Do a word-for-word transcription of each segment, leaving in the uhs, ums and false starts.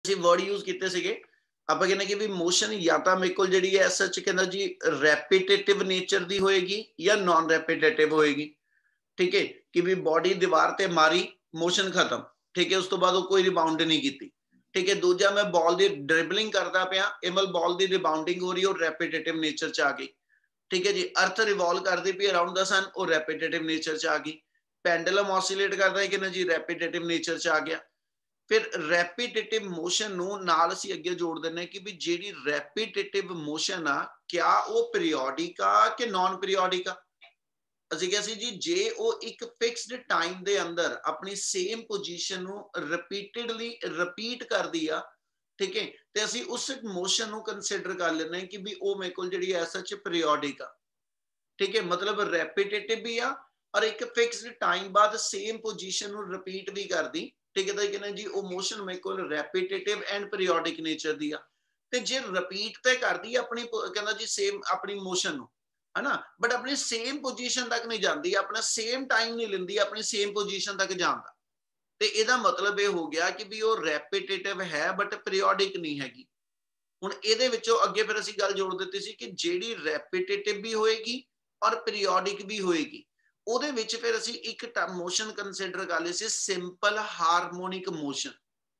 ਅਸੀਂ word use ਕੀਤੇ ਸੀਗੇ, ਆਪਾਂ ਕਹਿੰਦੇ ਕਿ ਵੀ ਮੋਸ਼ਨ ਜਾਂ ਤਾਂ ਮੇਰੇ ਕੋਲ ਜਿਹੜੀ ਹੈ ਸੱਚ ਕਹਿੰਦਾ ਜੀ ਰੈਪੀਟੇਟਿਵ ਨੇਚਰ ਦੀ ਹੋਏਗੀ ਜਾਂ ਨॉन ਰੈਪੀਟੇਟਿਵ ਹੋਏਗੀ। ठीक है कि भी बॉडी दीवार ते मारी मोशन खत्म, ठीक है उस तो बाद वो कोई रिबाउंड नहीं की, ठीक है। दूजा मैं बॉल की ड्रिबलिंग करता पाया, ये मतलब बॉल की रिबाउंडिंग हो रही है और रैपीटेटिव नेचर च आ गई, ठीक है जी। अर्थ रिवॉल्व करती पई अराउंड द सन, और रैपीटेटिव नेचर च आ गई। पेंडुलम ऑसिलेट करता है कि ना जी रैपीटेटिव नेचर च आ गया। फिर रैपीटेटिव मोशन नूं नाल असीं अगे जोड़ दिंदे कि भी जिहड़ी रैपीटेटिव मोशन आ क्या वो पीरियोडिक आ कि नॉन पीरियोडिक आ। ਅਸੀਂ ਕਿਹਾ ਸੀ ਜੀ ਜੇ ਉਹ ਇੱਕ ਫਿਕਸਡ ਟਾਈਮ ਦੇ ਅੰਦਰ ਆਪਣੀ ਸੇਮ ਪੋਜੀਸ਼ਨ ਨੂੰ ਰਿਪੀਟਡਲੀ ਰਿਪੀਟ ਕਰਦੀ ਆ, ਠੀਕ ਹੈ, ਤੇ ਅਸੀਂ ਉਸ ਮੋਸ਼ਨ ਨੂੰ ਕੰਸੀਡਰ ਕਰ ਲੈਂਦੇ ਹਾਂ ਕਿ ਵੀ ਉਹ ਮੇਰੇ ਕੋਲ ਜਿਹੜੀ ਐ ਸੱਚ ਪੀਰੀਓਡਿਕ ਆ, ਠੀਕ ਹੈ। ਮਤਲਬ ਰੈਪੀਟੇਟਿਵ ਵੀ ਆ ਔਰ ਇੱਕ ਫਿਕਸਡ ਟਾਈਮ ਬਾਅਦ ਸੇਮ ਪੋਜੀਸ਼ਨ ਨੂੰ ਰਿਪੀਟ ਵੀ ਕਰਦੀ, ਠੀਕ ਹੈ। ਤਾਂ ਕਹਿੰਦੇ ਜੀ ਉਹ ਮੋਸ਼ਨ ਮੇਰੇ ਕੋਲ ਰੈਪੀਟੇਟਿਵ ਐਂਡ ਪੀਰੀਓਡਿਕ ਨੇਚਰ ਦੀ ਆ। ਤੇ ਜੇ ਰਿਪੀਟ ਤੇ ਕਰਦੀ ਆਪਣੀ ਕਹਿੰਦਾ ਜੀ ਸੇਮ ਆਪਣੀ ਮੋਸ਼ਨ ਨੂੰ, है ना, बट अपनी सेम पोजीशन तक नहीं जाती, अपना सेम टाइम नहीं लेंदी अपनी सेम पोजीशन तक जाता। तो इसका मतलब ये हो गया कि भी वो रैपीटेटिव है बट पीरियोडिक नहीं हैगी। हुण इहदे विचों अगे फिर असीं गल जोड़ दित्ती सी कि जिहड़ी रैपीटेटिव भी होएगी और पीरियोडिक भी होएगी, ਉਹਦੇ ਵਿੱਚ ਫਿਰ ਅਸੀਂ ਇੱਕ ਮੋਸ਼ਨ ਕੰਸੀਡਰ ਕਰ ਲਈ ਸੀ simple harmonic motion.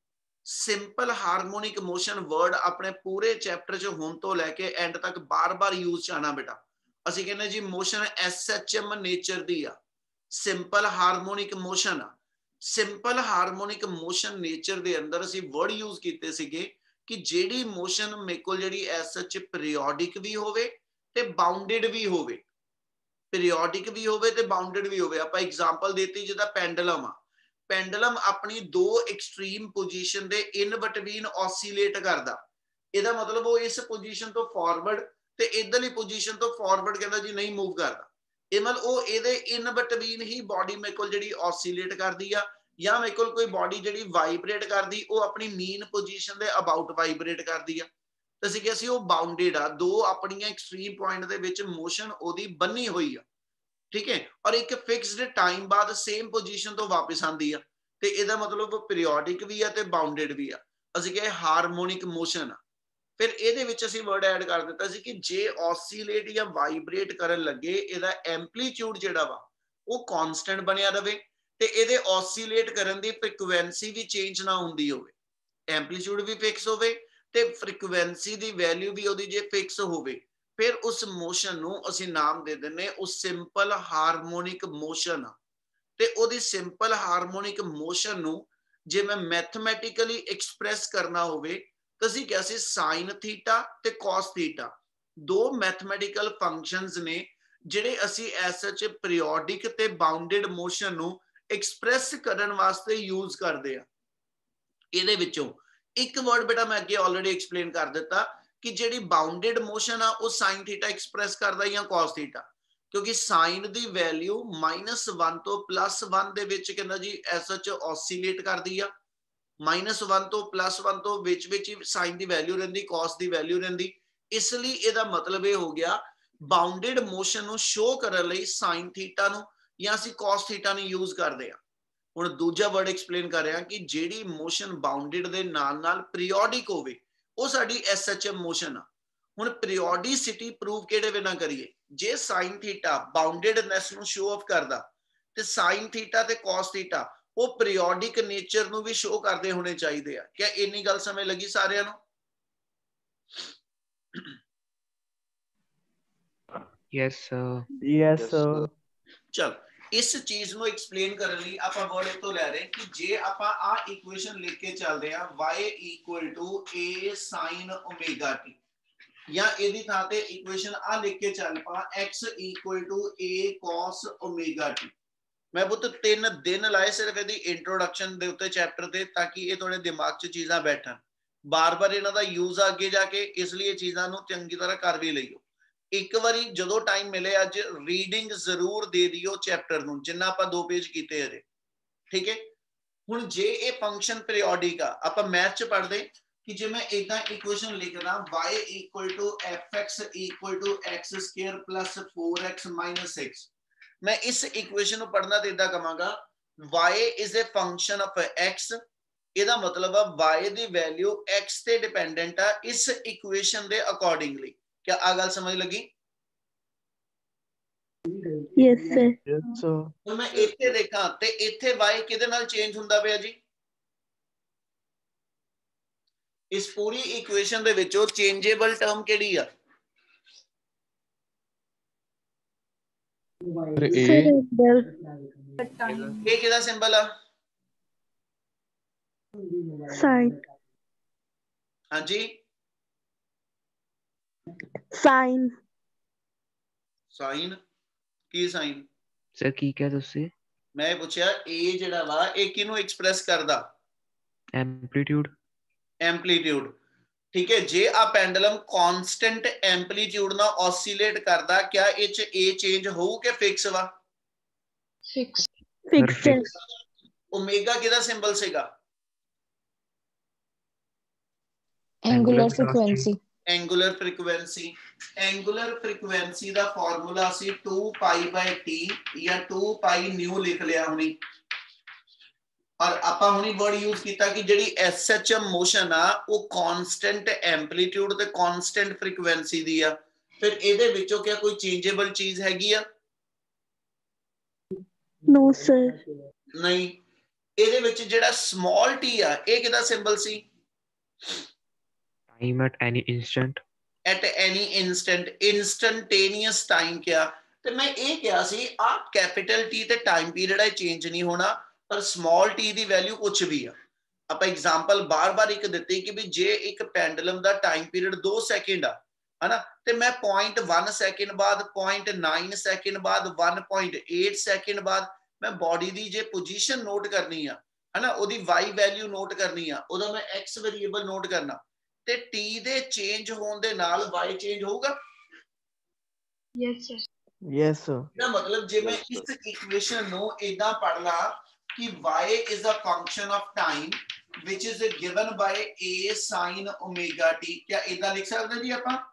Simple harmonic motion word ਆਪਣੇ ਪੂਰੇ ਚੈਪਟਰ 'ਚ ਹੁਣ ਤੋਂ ਲੈ ਕੇ ਐਂਡ ਤੱਕ ਬਾਰ-ਬਾਰ ਯੂਜ਼ 'ਚ ਆਣਾ ਬੇਟਾ। ਅਸੀਂ ਕਹਿੰਦੇ ਜੀ motion S H M nature ਦੀ ਆ, ਸਿੰਪਲ ਹਾਰਮੋਨਿਕ ਮੋਸ਼ਨ ਆ। ਸਿੰਪਲ ਹਾਰਮੋਨਿਕ ਮੋਸ਼ਨ ਨੇਚਰ ਦੇ ਅੰਦਰ ਅਸੀਂ ਵਰਡ ਯੂਜ਼ ਕੀਤੇ ਸੀਗੇ ਕਿ ਜਿਹੜੀ ਮੋਸ਼ਨ ਮੇਰੇ ਕੋਲ ਜਿਹੜੀ ਐਸ ਐਚ ਪੀਰੀਓਡਿਕ ਵੀ ਹੋਵੇ ਤੇ ਬਾਉਂਡਡ ਵੀ ਹੋਵੇ, ਪੀਰੀਓਡਿਕ ਵੀ ਹੋਵੇ ਤੇ ਬਾਉਂਡਡ ਵੀ ਹੋਵੇ। ਆਪਾਂ ਐਗਜ਼ਾਮਪਲ ਦਿੱਤੀ ਜਿੱਦਾਂ ਪੈਂਡਲਮ ਆ, ਪੈਂਡਲਮ ਆਪਣੀ ਦੋ ਐਕਸਟ੍ਰੀਮ ਪੋਜੀਸ਼ਨ ਦੇ ਇਨ ਬਿਟਵੀਨ ਔਸੀਲੇਟ ਕਰਦਾ। ਇਹਦਾ ਮਤਲਬ ਉਹ ਇਸ ਪੋਜੀਸ਼ਨ ਤੋਂ ਫਾਰਵਰਡ ਤੇ ਇਧਰਲੀ ਪੋਜੀਸ਼ਨ ਤੋਂ ਫਾਰਵਰਡ ਕਹਿੰਦਾ ਜੀ ਨਹੀਂ ਮੂਵ ਕਰਦਾ। ਇਹ ਮਤਲਬ ਉਹ ਇਹਦੇ ਇਨ ਬਿਟਵੀਨ ਹੀ ਬਾਡੀ ਮੇਰੇ ਕੋਲ ਜਿਹੜੀ ਔਸੀਲੇਟ ਕਰਦੀ ਆ, ਜਾਂ ਮੇਰੇ ਕੋਲ ਕੋਈ ਬਾਡੀ ਜਿਹੜੀ ਵਾਈਬ੍ਰੇਟ ਕਰਦੀ ਉਹ ਆਪਣੀ ਮੀਨ ਪੋਜੀਸ਼ਨ ਦੇ ਅਬਾਊਟ ਵਾਈਬ੍ਰੇਟ ਕਰਦੀ ਆ। ਤਾਂ ਅਸੀਂ ਕਿਹਾ ਸੀ ਉਹ ਬਾਉਂਡਡ ਆ, ਦੋ ਆਪਣੀਆਂ ਐਕਸਟ੍ਰੀਮ ਪੁਆਇੰਟ ਦੇ ਵਿੱਚ ਮੋਸ਼ਨ ਉਹਦੀ ਬੰਨੀ ਹੋਈ ਆ, ਠੀਕ ਹੈ, ਔਰ ਇੱਕ ਫਿਕਸਡ ਟਾਈਮ ਬਾਅਦ ਸੇਮ ਪੋਜੀਸ਼ਨ ਤੋਂ ਵਾਪਸ ਆਉਂਦੀ ਆ। ਤੇ ਇਹਦਾ ਮਤਲਬ ਪੀਰੀਓਡਿਕ ਵੀ ਆ ਤੇ ਬਾਉਂਡਡ ਵੀ ਆ। ਅਸੀਂ ਕਿਹਾ ਹਾਰਮੋਨਿਕ ਮੋਸ਼ਨ ਆ। ਫਿਰ ਇਹਦੇ ਵਿੱਚ ਅਸੀਂ ਵਰਡ ਐਡ ਕਰ ਦਿੱਤਾ ਸੀ ਕਿ ਜੇ ਔਸੀਲੇਟ ਜਾਂ ਵਾਈਬ੍ਰੇਟ ਕਰਨ ਲੱਗੇ ਇਹਦਾ ਐਂਪਲੀਟਿਊਡ ਜਿਹੜਾ ਵਾ ਉਹ ਕਾਂਸਟੈਂਟ ਬਣਿਆ ਰਵੇ ਤੇ ਇਹਦੇ ਔਸੀਲੇਟ ਕਰਨ ਦੀ ਫ੍ਰੀਕੁਐਂਸੀ ਵੀ ਚੇਂਜ ਨਾ ਹੁੰਦੀ ਹੋਵੇ, ਐਂਪਲੀਟਿਊਡ ਵੀ ਫਿਕਸ ਹੋਵੇ ਤੇ ਫ੍ਰੀਕੁਐਂਸੀ ਦੀ ਵੈਲਿਊ ਵੀ ਉਹਦੀ ਜੇ ਫਿਕਸ ਹੋਵੇ, ਫਿਰ ਉਸ ਮੋਸ਼ਨ ਨੂੰ ਅਸੀਂ ਨਾਮ ਦੇ ਦਿੰਨੇ ਉਹ ਸਿੰਪਲ ਹਾਰਮੋਨਿਕ ਮੋਸ਼ਨ ਆ। ਤੇ ਉਹਦੀ ਸਿੰਪਲ ਹਾਰਮੋਨਿਕ ਮੋਸ਼ਨ ਨੂੰ ਜੇ ਮੈਂ ਮੈਥਮੈਟਿਕਲੀ ਐਕਸਪ੍ਰੈਸ ਕਰਨਾ ਹੋਵੇ ਤਾਂ ਅਸੀਂ ਕਿਹਾ ਸੀ ਸਾਈਨ ਥੀਟਾ ਤੇ ਕਾਸ ਥੀਟਾ ਦੋ ਮੈਥਮੈਟਿਕਲ ਫੰਕਸ਼ਨਸ ਨੇ ਜਿਹੜੇ ਅਸੀਂ ਐਸ ਐਚ ਪੀਰੀਓਡਿਕ ਤੇ ਬਾਉਂਡਡ ਮੋਸ਼ਨ ਨੂੰ ਐਕਸਪ੍ਰੈਸ ਕਰਨ ਵਾਸਤੇ ਯੂਜ਼ ਕਰਦੇ ਆ। ਇਹਦੇ ਵਿੱਚੋਂ ਇੱਕ ਵਰਡ ਬੇਟਾ ਮੈਂ ਅੱਗੇ ਆਲਰੇਡੀ ਐਕਸਪਲੇਨ ਕਰ ਦਿੱਤਾ ਕਿ ਜਿਹੜੀ ਬਾਉਂਡਡ ਮੋਸ਼ਨ ਆ ਉਹ ਸਾਈਨ ਥੀਟਾ ਐਕਸਪ੍ਰੈਸ ਕਰਦਾ ਜਾਂ ਕਾਸ ਥੀਟਾ, ਕਿਉਂਕਿ ਸਾਈਨ ਦੀ ਵੈਲਿਊ ਮਾਈਨਸ वन ਤੋਂ ਪਲੱਸ वन ਦੇ ਵਿੱਚ ਕਹਿੰਦਾ ਜੀ ਐਸ ਐਚ ਔਸੀਲੇਟ ਕਰਦੀ ਆ, ਮਾਈਨਸ वन ਤੋਂ ਪਲੱਸ वन ਤੋਂ ਵਿੱਚ ਵਿੱਚ ਹੀ ਸਾਈਨ ਦੀ ਵੈਲਿਊ ਰਹਿੰਦੀ, ਕਾਸ ਦੀ ਵੈਲਿਊ ਰਹਿੰਦੀ। ਇਸ ਲਈ ਇਹਦਾ ਮਤਲਬ ਇਹ ਹੋ ਗਿਆ ਬਾਉਂਡਡ ਮੋਸ਼ਨ ਨੂੰ ਸ਼ੋ ਕਰਨ ਲਈ ਸਾਈਨ ਥੀਟਾ ਨੂੰ ਜਾਂ ਅਸੀਂ ਕਾਸ ਥੀਟਾ ਨੂੰ ਯੂਜ਼ ਕਰਦੇ ਆ। ਹੁਣ ਦੂਜਾ ਵਰਡ ਐਕਸਪਲੇਨ ਕਰ ਰਿਹਾ ਕਿ ਜਿਹੜੀ ਮੋਸ਼ਨ ਬਾਉਂਡਡ ਦੇ ਨਾਲ ਨਾਲ ਪੀਰੀਓਡਿਕ ਹੋਵੇ ਉਹ ਸਾਡੀ ਐਸ ਐਚ ਐਮ ਮੋਸ਼ਨ ਆ। ਹੁਣ ਪੀਰੀਓਡਿਸਿਟੀ ਪ੍ਰੂਵ ਕਿਹੜੇ ਵੇ ਨਾ ਕਰੀਏ, ਜੇ ਸਾਈਨ ਥੀਟਾ ਬਾਉਂਡਡਨੈਸ ਨੂੰ ਸ਼ੋ ਆਫ ਕਰਦਾ ਤੇ ਸਾਈਨ ਥੀਟਾ ਤੇ ਕਾਸ ਥੀਟਾ ਉਹ ਪੀਰੀਓਡਿਕ ਨੇਚਰ ਨੂੰ ਵੀ ਸ਼ੋ ਕਰਦੇ ਹੋਣੇ ਚਾਹੀਦੇ ਆ। ਕਿਆ ਇੰਨੀ ਗੱਲ ਸਮਝ ਲੱਗੀ ਸਾਰਿਆਂ ਨੂੰ? Yes sir. Yes sir. ਚਲ ਇਸ ਚੀਜ਼ ਨੂੰ ਐਕਸਪਲੇਨ ਕਰਨ ਲਈ ਆਪਾਂ ਵਰਡ ਤੋਂ ਲੈ ਰਹੇ ਕਿ ਜੇ ਆਪਾਂ ਆ ਇਕੁਏਸ਼ਨ ਲਿਖ ਕੇ ਚੱਲਦੇ ਆ y equal to a sin omega t, ਜਾਂ ਇਹਦੀ ਥਾਂ ਤੇ ਇਕੁਏਸ਼ਨ ਆ ਲਿਖ ਕੇ ਚੱਲ ਪਾ x equal to a cos omega t। ਮੈਂ ਪੁੱਤ ਤਿੰਨ ਦਿਨ ਲਾਏ ਸਿਰਫ ਇਹਦੀ ਇੰਟਰੋਡਕਸ਼ਨ ਦੇ ਉੱਤੇ ਚੈਪਟਰ ਤੇ, ਤਾਂ ਕਿ ਇਹ ਤੁਹਾਡੇ ਦਿਮਾਗ 'ਚ ਚੀਜ਼ਾਂ ਬੈਠਣ। ਬਾਰ-ਬਾਰ ਇਹਨਾਂ ਦਾ ਯੂਜ਼ ਆ ਅੱਗੇ ਜਾ ਕੇ, ਇਸ ਲਈ ਇਹ ਚੀਜ਼ਾਂ ਨੂੰ ਚੰਗੀ ਤਰ੍ਹਾਂ ਕਰ ਵੀ ਲਈਓ। ਇੱਕ ਵਾਰੀ ਜਦੋਂ ਟਾਈਮ ਮਿਲੇ ਅੱਜ ਰੀਡਿੰਗ ਜ਼ਰੂਰ ਦੇ ਦਿਓ ਚੈਪਟਰ ਨੂੰ, ਜਿੰਨਾ ਆਪਾਂ ਦੋ ਪੇਜ ਕੀਤੇ ਹਜੇ, ਠੀਕ ਹੈ। ਹੁਣ ਜੇ ਇਹ ਫੰਕਸ਼ਨ ਪੀਰੀਓਡਿਕ ਆ, ਆਪਾਂ ਮੈਥ 'ਚ ਪੜ੍ਹਦੇ ਕਿ ਜੇ ਮੈਂ ਇਦਾਂ ਇਕੁਏਸ਼ਨ ਲਿਖਦਾ y equal to fx equal to x square plus four x minus six, मैं इस इक्वेशन को पढ़ना तो इदा कहांगा y is a function of x ਇਹਦਾ ਮਤਲਬ ਆ y ਦੀ ਵੈਲਿਊ x ਤੇ ਡਿਪੈਂਡੈਂਟ ਆ ਇਸ ਇਕੁਏਸ਼ਨ ਦੇ ਅਕੋਰਡਿੰਗਲੀ। ਕਿਆ ਆ ਗੱਲ ਸਮਝ ਲੱਗੀ? Yes sir. Yes sir. ਹੁਣ ਮੈਂ ਇੱਥੇ ਦੇਖਾਂ ਤੇ ਇੱਥੇ y ਕਿਹਦੇ ਨਾਲ ਚੇਂਜ ਹੁੰਦਾ ਪਿਆ ਜੀ? ਇਸ ਪੂਰੀ ਇਕੁਏਸ਼ਨ ਦੇ ਵਿੱਚੋਂ ਚੇਂਜੇਬਲ ਟਰਮ ਕਿਹੜੀ ਆ? ਇਹ ਕਿਹਦਾ ਸਿੰਬਲ ਆ? साइन। ਹਾਂਜੀ साइन। ਸਾਈਨ। ਕੀ ਸਾਈਨ? ਸਰ ਕੀ ਕਿਹਾ ਤੁਸੀਂ? ਮੈਂ ਪੁੱਛਿਆ ਇਹ ਜਿਹੜਾ ਵਾ ਇਹ ਕਿਹਨੂੰ ਐਕਸਪ੍ਰੈਸ ਕਰਦਾ? ਐਂਪਲੀਟਿਊਡ। ਐਂਪਲੀਟਿਊਡ। ਠੀਕ ਹੈ, ਜੇ ਆ ਪੈਂਡਲਮ ਕਾਂਸਟੈਂਟ ਐਂਪਲੀਟਿਊਡ ਨਾਲ ਔਸੀਲੇਟ ਕਰਦਾ, ਕਿਆ ਇਹ ਚ ਇਹ ਚੇਂਜ ਹੋਊ ਕਿ ਫਿਕਸ ਵਾ? फिक्स। फिक्स। ओमेगा किहदा सिंबल सीगा? Angular frequency. Angular frequency. Angular frequency दा फार्मूला सी टू पाई बाय टी या टू पाई न्यू लिख लिया हुनी। और आपां हुनी वर्ड यूज कीता कि जिहड़ी एसएचएम मोशन आ वो कांस्टेंट एंप्लीट्यूड ते कांस्टेंट फ्रीक्वेंसी दी आ। फिर इहदे विचों क्या कोई चेंजेबल चीज हैगी आ? No sir. नहीं। ਇਹਦੇ ਵਿੱਚ ਜਿਹੜਾ small t ਆ ਇਹ ਕਿਹਦਾ ਸਿੰਬਲ ਸੀ? time at any instant। at any instant। instantaneous time ਕਿਹਾ ਤੇ ਮੈਂ ਇਹ ਕਿਹਾ ਸੀ ਆ ਕੈਪੀਟਲ T ਤੇ ਟਾਈਮ ਪੀਰੀਅਡ ਹੈ ਚੇਂਜ ਨਹੀਂ ਹੋਣਾ, ਪਰ small t ਦੀ ਵੈਲਿਊ ਕੁਝ ਵੀ ਆ। ਆਪਾਂ ਐਗਜ਼ਾਮਪਲ ਬਾਰ-ਬਾਰ ਇੱਕ ਦਿੱਤੀ ਕਿ ਵੀ ਜੇ ਇੱਕ ਪੈਂਡੂਲਮ ਦਾ ਟਾਈਮ ਪੀਰੀਅਡ ਦੋ ਸੈਕਿੰਡ ਆ ਹਨਾ, ਤੇ ਮੈਂ zero point one ਸੈਕਿੰਡ ਬਾਅਦ zero point nine ਸੈਕਿੰਡ ਬਾਅਦ one point eight ਸੈਕਿੰਡ ਬਾਅਦ ਮੈਂ ਬੋਡੀ ਦੀ ਜੇ ਪੋਜੀਸ਼ਨ ਨੋਟ ਕਰਨੀ ਆ ਹਨਾ, ਉਹਦੀ y ਵੈਲਿਊ ਨੋਟ ਕਰਨੀ ਆ, ਉਹਦਾ ਮੈਂ x ਵੇਰੀਏਬਲ ਨੋਟ ਕਰਨਾ, ਤੇ t ਦੇ ਚੇਂਜ ਹੋਣ ਦੇ ਨਾਲ y ਚੇਂਜ ਹੋਊਗਾ। Yes sir. Yes sir. ਇਹਦਾ ਮਤਲਬ ਜੇ ਮੈਂ ਇਸ ਇਕੁਏਸ਼ਨ ਨੂੰ ਇਦਾਂ ਪੜ੍ਹਨਾ ਕਿ y is a function of time which is given by a sin omega t, क्या ਇਦਾਂ ਲਿਖ ਸਕਦੇ ਜੀ ਆਪਾਂ?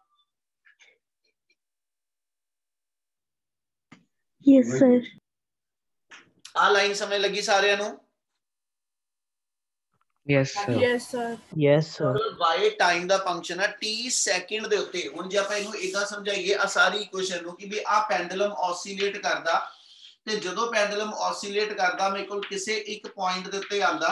Yes sir. ਆ ਲਾਈਨ ਸਮਝ ਲੱਗੀ ਸਾਰਿਆਂ ਨੂੰ? Yes sir. Yes sir. Yes sir. y time ਦਾ ਫੰਕਸ਼ਨ ਹੈ t ਸੈਕਿੰਡ ਦੇ ਉੱਤੇ। ਹੁਣ ਜੇ ਆਪਾਂ ਇਹਨੂੰ ਇਦਾਂ ਸਮਝਾਈਏ ਆ ਸਾਰੀ ਇਕੁਏਸ਼ਨ ਨੂੰ ਕਿ ਵੀ ਆ ਪੈਂਡੂਲਮ ਔਸੀਲੇਟ ਕਰਦਾ, ਤੇ ਜਦੋਂ ਪੈਂਡੂਲਮ ਔਸੀਲੇਟ ਕਰਦਾ ਮੇਰੇ ਕੋਲ ਕਿਸੇ ਇੱਕ ਪੁਆਇੰਟ ਦੇ ਉੱਤੇ ਆਂਦਾ,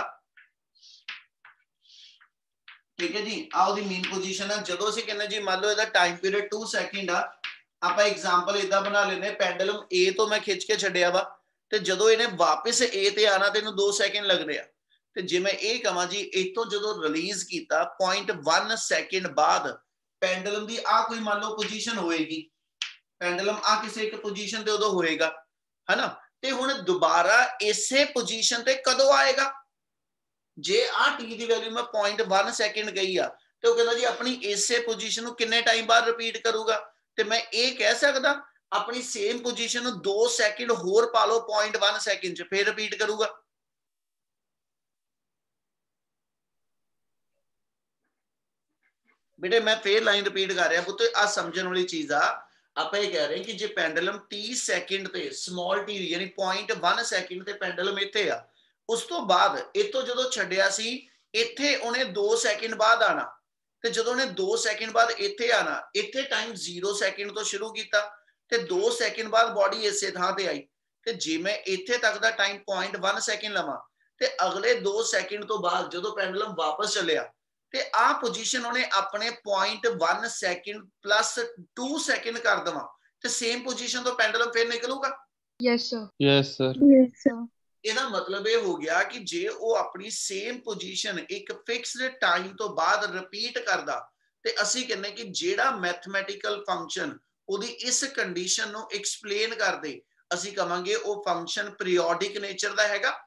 ਠੀਕ ਹੈ ਜੀ, ਆ ਉਹਦੀ ਮੇਨ ਪੋਜੀਸ਼ਨ ਹੈ। ਜਦੋਂ ਅਸੀਂ ਕਹਿੰਦੇ ਜੀ ਮੰਨ ਲਓ ਇਹਦਾ ਟਾਈਮ ਪੀਰੀਅਡ two ਸੈਕਿੰਡ ਆ, ਆਪਾਂ ਐਗਜ਼ਾਮਪਲ ਇਦਾਂ ਬਣਾ ਲੈਨੇ ਪੈਂਡੂਲਮ A ਤੋਂ ਮੈਂ ਖਿੱਚ ਕੇ ਛੱਡਿਆ ਵਾ, ਤੇ ਜਦੋਂ ਇਹਨੇ ਵਾਪਸ A ਤੇ ਆਣਾ ਤੇ ਇਹਨੂੰ ਦੋ ਸੈਕਿੰਡ ਲੱਗਦੇ ਆ, ਤੇ ਜੇ ਮੈਂ ਇਹ ਕਹਾਂ ਜੀ ਇਤੋਂ ਜਦੋਂ ਰਿਲੀਜ਼ ਕੀਤਾ zero point one ਸੈਕਿੰਡ ਬਾਅਦ ਪੈਂਡੂਲਮ ਦੀ ਆ ਕੋਈ ਮੰਨ ਲਓ ਪੋਜੀਸ਼ਨ ਹੋਏਗੀ, ਪੈਂਡੂਲਮ ਆ ਕਿਸੇ ਇੱਕ ਪੋਜੀਸ਼ਨ ਤੇ ਉਦੋਂ ਹੋਏਗਾ ਹਨਾ, ਤੇ ਹੁਣ ਦੁਬਾਰਾ ਇਸੇ ਪੋਜੀਸ਼ਨ ਤੇ ਕਦੋਂ ਆਏਗਾ? ਜੇ ਆ t ਦੀ ਵੈਲਿਊ ਮੈਂ zero point one ਸੈਕਿੰਡ ਗਈ ਆ, ਤੇ ਉਹ ਕਹਿੰਦਾ ਜੀ ਆਪਣੀ ਇਸੇ ਪੋਜੀਸ਼ਨ ਨੂੰ ਕਿੰਨੇ ਟਾਈਮ ਬਾਅਦ ਰਿਪੀਟ ਕਰੂਗਾ? ਤੇ ਮੈਂ ਇਹ ਕਹਿ ਸਕਦਾ ਆਪਣੀ ਸੇਮ ਪੋਜੀਸ਼ਨ ਨੂੰ ਦੋ ਸੈਕਿੰਡ ਹੋਰ ਪਾ ਲਓ zero point one ਸੈਕਿੰਡ ਚ, ਫਿਰ ਰਿਪੀਟ ਕਰੂਗਾ। बेटे मैं फिर लाइन रिपीट कर रहा पुत्त, आ समझण वाली चीज आ। ਆਪਾਂ ਇਹ ਕਹਿ ਰਹੇ ਕਿ ਜੇ ਪੈਂਡੂਲਮ t ਸੈਕਿੰਡ ਤੇ ਸਮਾਲ t ਯਾਨੀ zero point one ਸੈਕਿੰਡ ਤੇ ਪੈਂਡੂਲਮ ਇੱਥੇ ਆ, ਉਸ ਤੋਂ ਬਾਅਦ ਇਤੋਂ ਜਦੋਂ ਛੱਡਿਆ ਸੀ ਇੱਥੇ ਉਹਨੇ ਦੋ ਸੈਕਿੰਡ ਬਾਅਦ ਆਣਾ, ਤੇ ਜਦੋਂ ਉਹਨੇ ਦੋ ਸੈਕਿੰਡ ਬਾਅਦ ਇੱਥੇ ਆਣਾ, ਇੱਥੇ ਟਾਈਮ zero ਸੈਕਿੰਡ ਤੋਂ ਸ਼ੁਰੂ ਕੀਤਾ ਤੇ ਦੋ ਸੈਕਿੰਡ ਬਾਅਦ ਬੋਡੀ ਇਸੇ ਥਾਂ ਤੇ ਆਈ, ਤੇ ਜੇ ਮੈਂ ਇੱਥੇ ਤੱਕ ਦਾ time zero point one second ਲਵਾਂ ਤੇ ਅਗਲੇ ਦੋ ਸੈਕਿੰਡ ਤੋਂ ਬਾਅਦ ਜਦੋਂ ਪੈਂਡੂਲਮ ਵਾਪਸ ਚੱਲਿਆ ਤੇ ਆ ਪੋਜੀਸ਼ਨ ਉਹਨੇ ਆਪਣੇ zero point one second plus two second ਕਰ ਦਵਾਂ, ਤੇ ਸੇਮ ਪੋਜੀਸ਼ਨ ਤੋਂ ਪੈਂਡੂਲਮ ਫਿਰ ਨਿਕਲੂਗਾ। Yes sir. Yes sir. Yes sir. ਇਹਦਾ ਮਤਲਬ ਇਹ ਹੋ ਗਿਆ ਕਿ ਜੇ ਉਹ ਆਪਣੀ ਸੇਮ ਪੋਜੀਸ਼ਨ ਇੱਕ ਫਿਕਸਡ ਟਾਈਮ ਤੋਂ ਬਾਅਦ ਰਿਪੀਟ ਕਰਦਾ, ਤੇ ਅਸੀਂ ਕਹਿੰਦੇ ਕਿ ਜਿਹੜਾ ਮੈਥਮੈਟੀਕਲ ਫੰਕਸ਼ਨ ਉਹਦੀ ਇਸ ਕੰਡੀਸ਼ਨ ਨੂੰ ਐਕਸਪਲੇਨ ਕਰਦੇ, ਅਸੀਂ ਕਹਾਂਗੇ ਉਹ ਫੰਕਸ਼ਨ ਪੀਰੀਓਡਿਕ ਨੇਚਰ ਦਾ ਹੈਗਾ।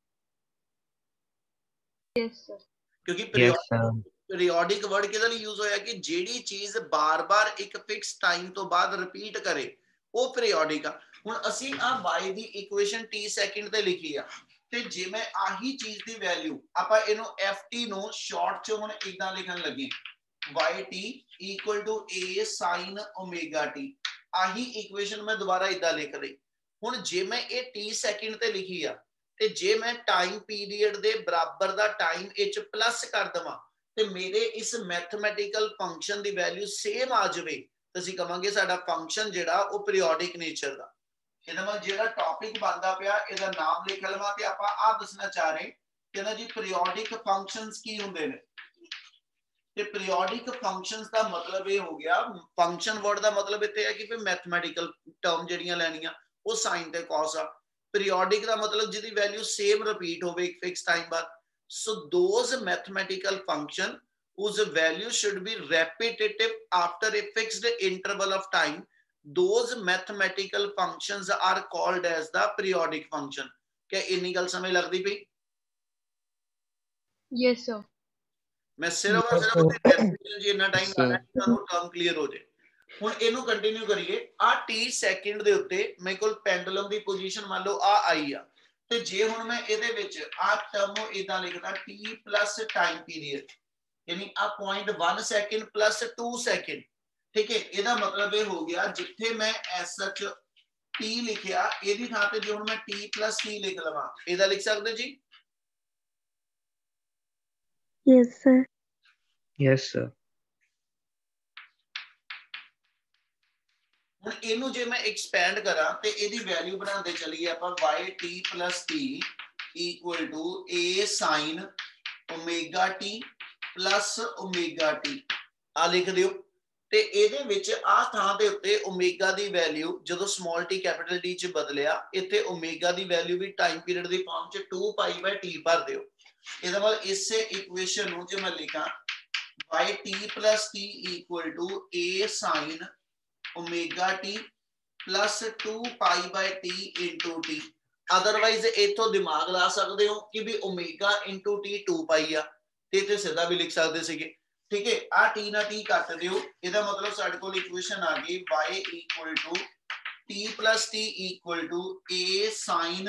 Yes sir. क्योंकि पीरियोडिक वर्ड किहदे लई यूज होया कि जेड़ी चीज बार बार एक फिक्स टाइम तो बाद रिपीट करे वो पीरियोडिक आ। हुण असीं आ y दी इक्वेशन t सैकेंड ते लिखी आ, ते जे मैं आही चीज दी वैल्यू आपां इहनूं ft नु शॉर्ट च हुण इदां लिखण लगे yt equal to a sin omega t। आही इक्वेशन मैं दोबारा इदां लिख रही। हुण जे मैं ये t सैकेंड ते लिखी आ ਤੇ ਜੇ मैं टाइम पीरियड ਦੇ ਬਰਾਬਰ ਦਾ टाइम ਇਹ ਚ प्लस कर देवां ਤੇ ਮੇਰੇ ਇਸ मैथमेटिकल फंक्शन ਦੀ वैल्यू सेम आ जाए तो ਅਸੀਂ ਕਵਾਂਗੇ ਸਾਡਾ फंक्शन ਜਿਹੜਾ ਉਹ पीरियोडिक नेचर ਦਾ। ਇਹਦਾ ਮਤਲਬ ਜਿਹੜਾ टॉपिक बनता ਪਿਆ ਇਹਦਾ नाम लिख ਲਵਾਂ ਤੇ ਆਪਾਂ ਆ ਦੱਸਣਾ ਚਾਹ ਰਹੇ ਕਿ ਨਾ ਜੀ पीरियोडिक फंक्शंस ਕੀ ਹੁੰਦੇ ਨੇ। ਤੇ पीरियोडिक फंक्शंस ਦਾ मतलब ਇਹ ਹੋ ਗਿਆ, फंक्शन वर्ड ਦਾ मतलब ਇੱਥੇ ਹੈ ਕਿ ਫਿਰ मैथमेटिकल टर्म ਜਿਹੜੀਆਂ ਲੈਣੀਆਂ ਉਹ साइन ਤੇ cos ਆ। पीरियोडिक ਦਾ मतलब ਜਿਹਦੀ वैल्यू सेम रिपीट ਹੋਵੇ ਇੱਕ ਫਿਕਸ ਟਾਈਮ ਬਾਅਦ। So those mathematical function whose value should be repetitive after a fixed interval of time, those mathematical functions are called as the periodic function। क्या इन्नी गल समझ लगती पई? Yes, sir. मैं सिर्फ और सिर्फ डेफिनेशन जी इतना टाइम ला रहा कि ਤੁਹਾਨੂੰ ਟਰਮ ਕਲੀਅਰ ਹੋ ਜਾਏ। ਹੁਣ ਇਹਨੂੰ ਕੰਟੀਨਿਊ ਕਰੀਏ। ਆ t ਸੈਕਿੰਡ ਦੇ ਉੱਤੇ ਮੇਰੇ ਕੋਲ ਪੈਂਡੂਲਮ ਦੀ ਪੋਜੀਸ਼ਨ ਮੰਨ ਲਓ ਆ ਆਈ ਆ ਤੇ ਜੇ ਹੁਣ ਮੈਂ ਇਹਦੇ ਵਿੱਚ ਆ ਟਰਮ ਨੂੰ ਇਦਾਂ ਲਿਖਦਾ t ਪਲੱਸ ਟਾਈਮ ਪੀਰੀਅਡ यानी आ point one second plus two second, ठीक है। ਇਹਦਾ ਮਤਲਬ ਇਹ ਹੋ ਗਿਆ ਜਿੱਥੇ ਮੈਂ ਐਸ ਸੱਚ t ਲਿਖਿਆ ਇਹਦੀ ਥਾਂ ਤੇ ਜੇ ਹੁਣ ਮੈਂ t plus t ਲਿਖ ਲਵਾਂ ਇਹਦਾ ਲਿਖ ਸਕਦੇ ਜੀ? Yes, sir. Yes, sir. ਹੁਣ ਇਹਨੂੰ ਜੇ ਮੈਂ ਐਕਸਪੈਂਡ ਕਰਾਂ ਤੇ ਇਹਦੀ ਵੈਲਿਊ ਬਣਾਉਂਦੇ ਚਲੀਏ ਆਪਾਂ yt plus t equal to a sin omega t plus omega t ਆ ਲਿਖ ਦਿਓ। ਤੇ ਇਹਦੇ ਵਿੱਚ ਆ ਥਾਂ ਦੇ ਉੱਤੇ ਓਮੇਗਾ ਦੀ ਵੈਲਿਊ ਜਦੋਂ ਸਮਾਲ t ਕੈਪੀਟਲ t ਚ ਬਦਲਿਆ ਇੱਥੇ ਓਮੇਗਾ ਦੀ ਵੈਲਿਊ ਵੀ ਟਾਈਮ ਪੀਰੀਅਡ ਦੀ ਫਾਰਮ ਚ टू ਪਾਈ ਬਾਈ t ਭਰ ਦਿਓ। ਇਹਦਾ ਮਤਲਬ ਇਸੇ ਇਕੁਏਸ਼ਨ ਨੂੰ ਜੇ ਮੈਂ ਲਿਖਾਂ yt plus t equal to a sin omega t plus two pi by t into t। Otherwise ਇਥੋਂ ਦਿਮਾਗ ਲਾ ਸਕਦੇ ਹੋ ਕਿ ਵੀ omega into t two pi ਆ ਤੇ ਇੱਥੇ ਸਿੱਧਾ ਵੀ ਲਿਖ ਸਕਦੇ ਸੀਗੇ, ठीक है। आ t ना t ਕੱਟ ਦਿਓ ਇਹਦਾ ਮਤਲਬ ਸਾਡੇ ਕੋਲ ਇਕੁਏਸ਼ਨ ਆ ਗਈ y equal to t plus t equal to a sin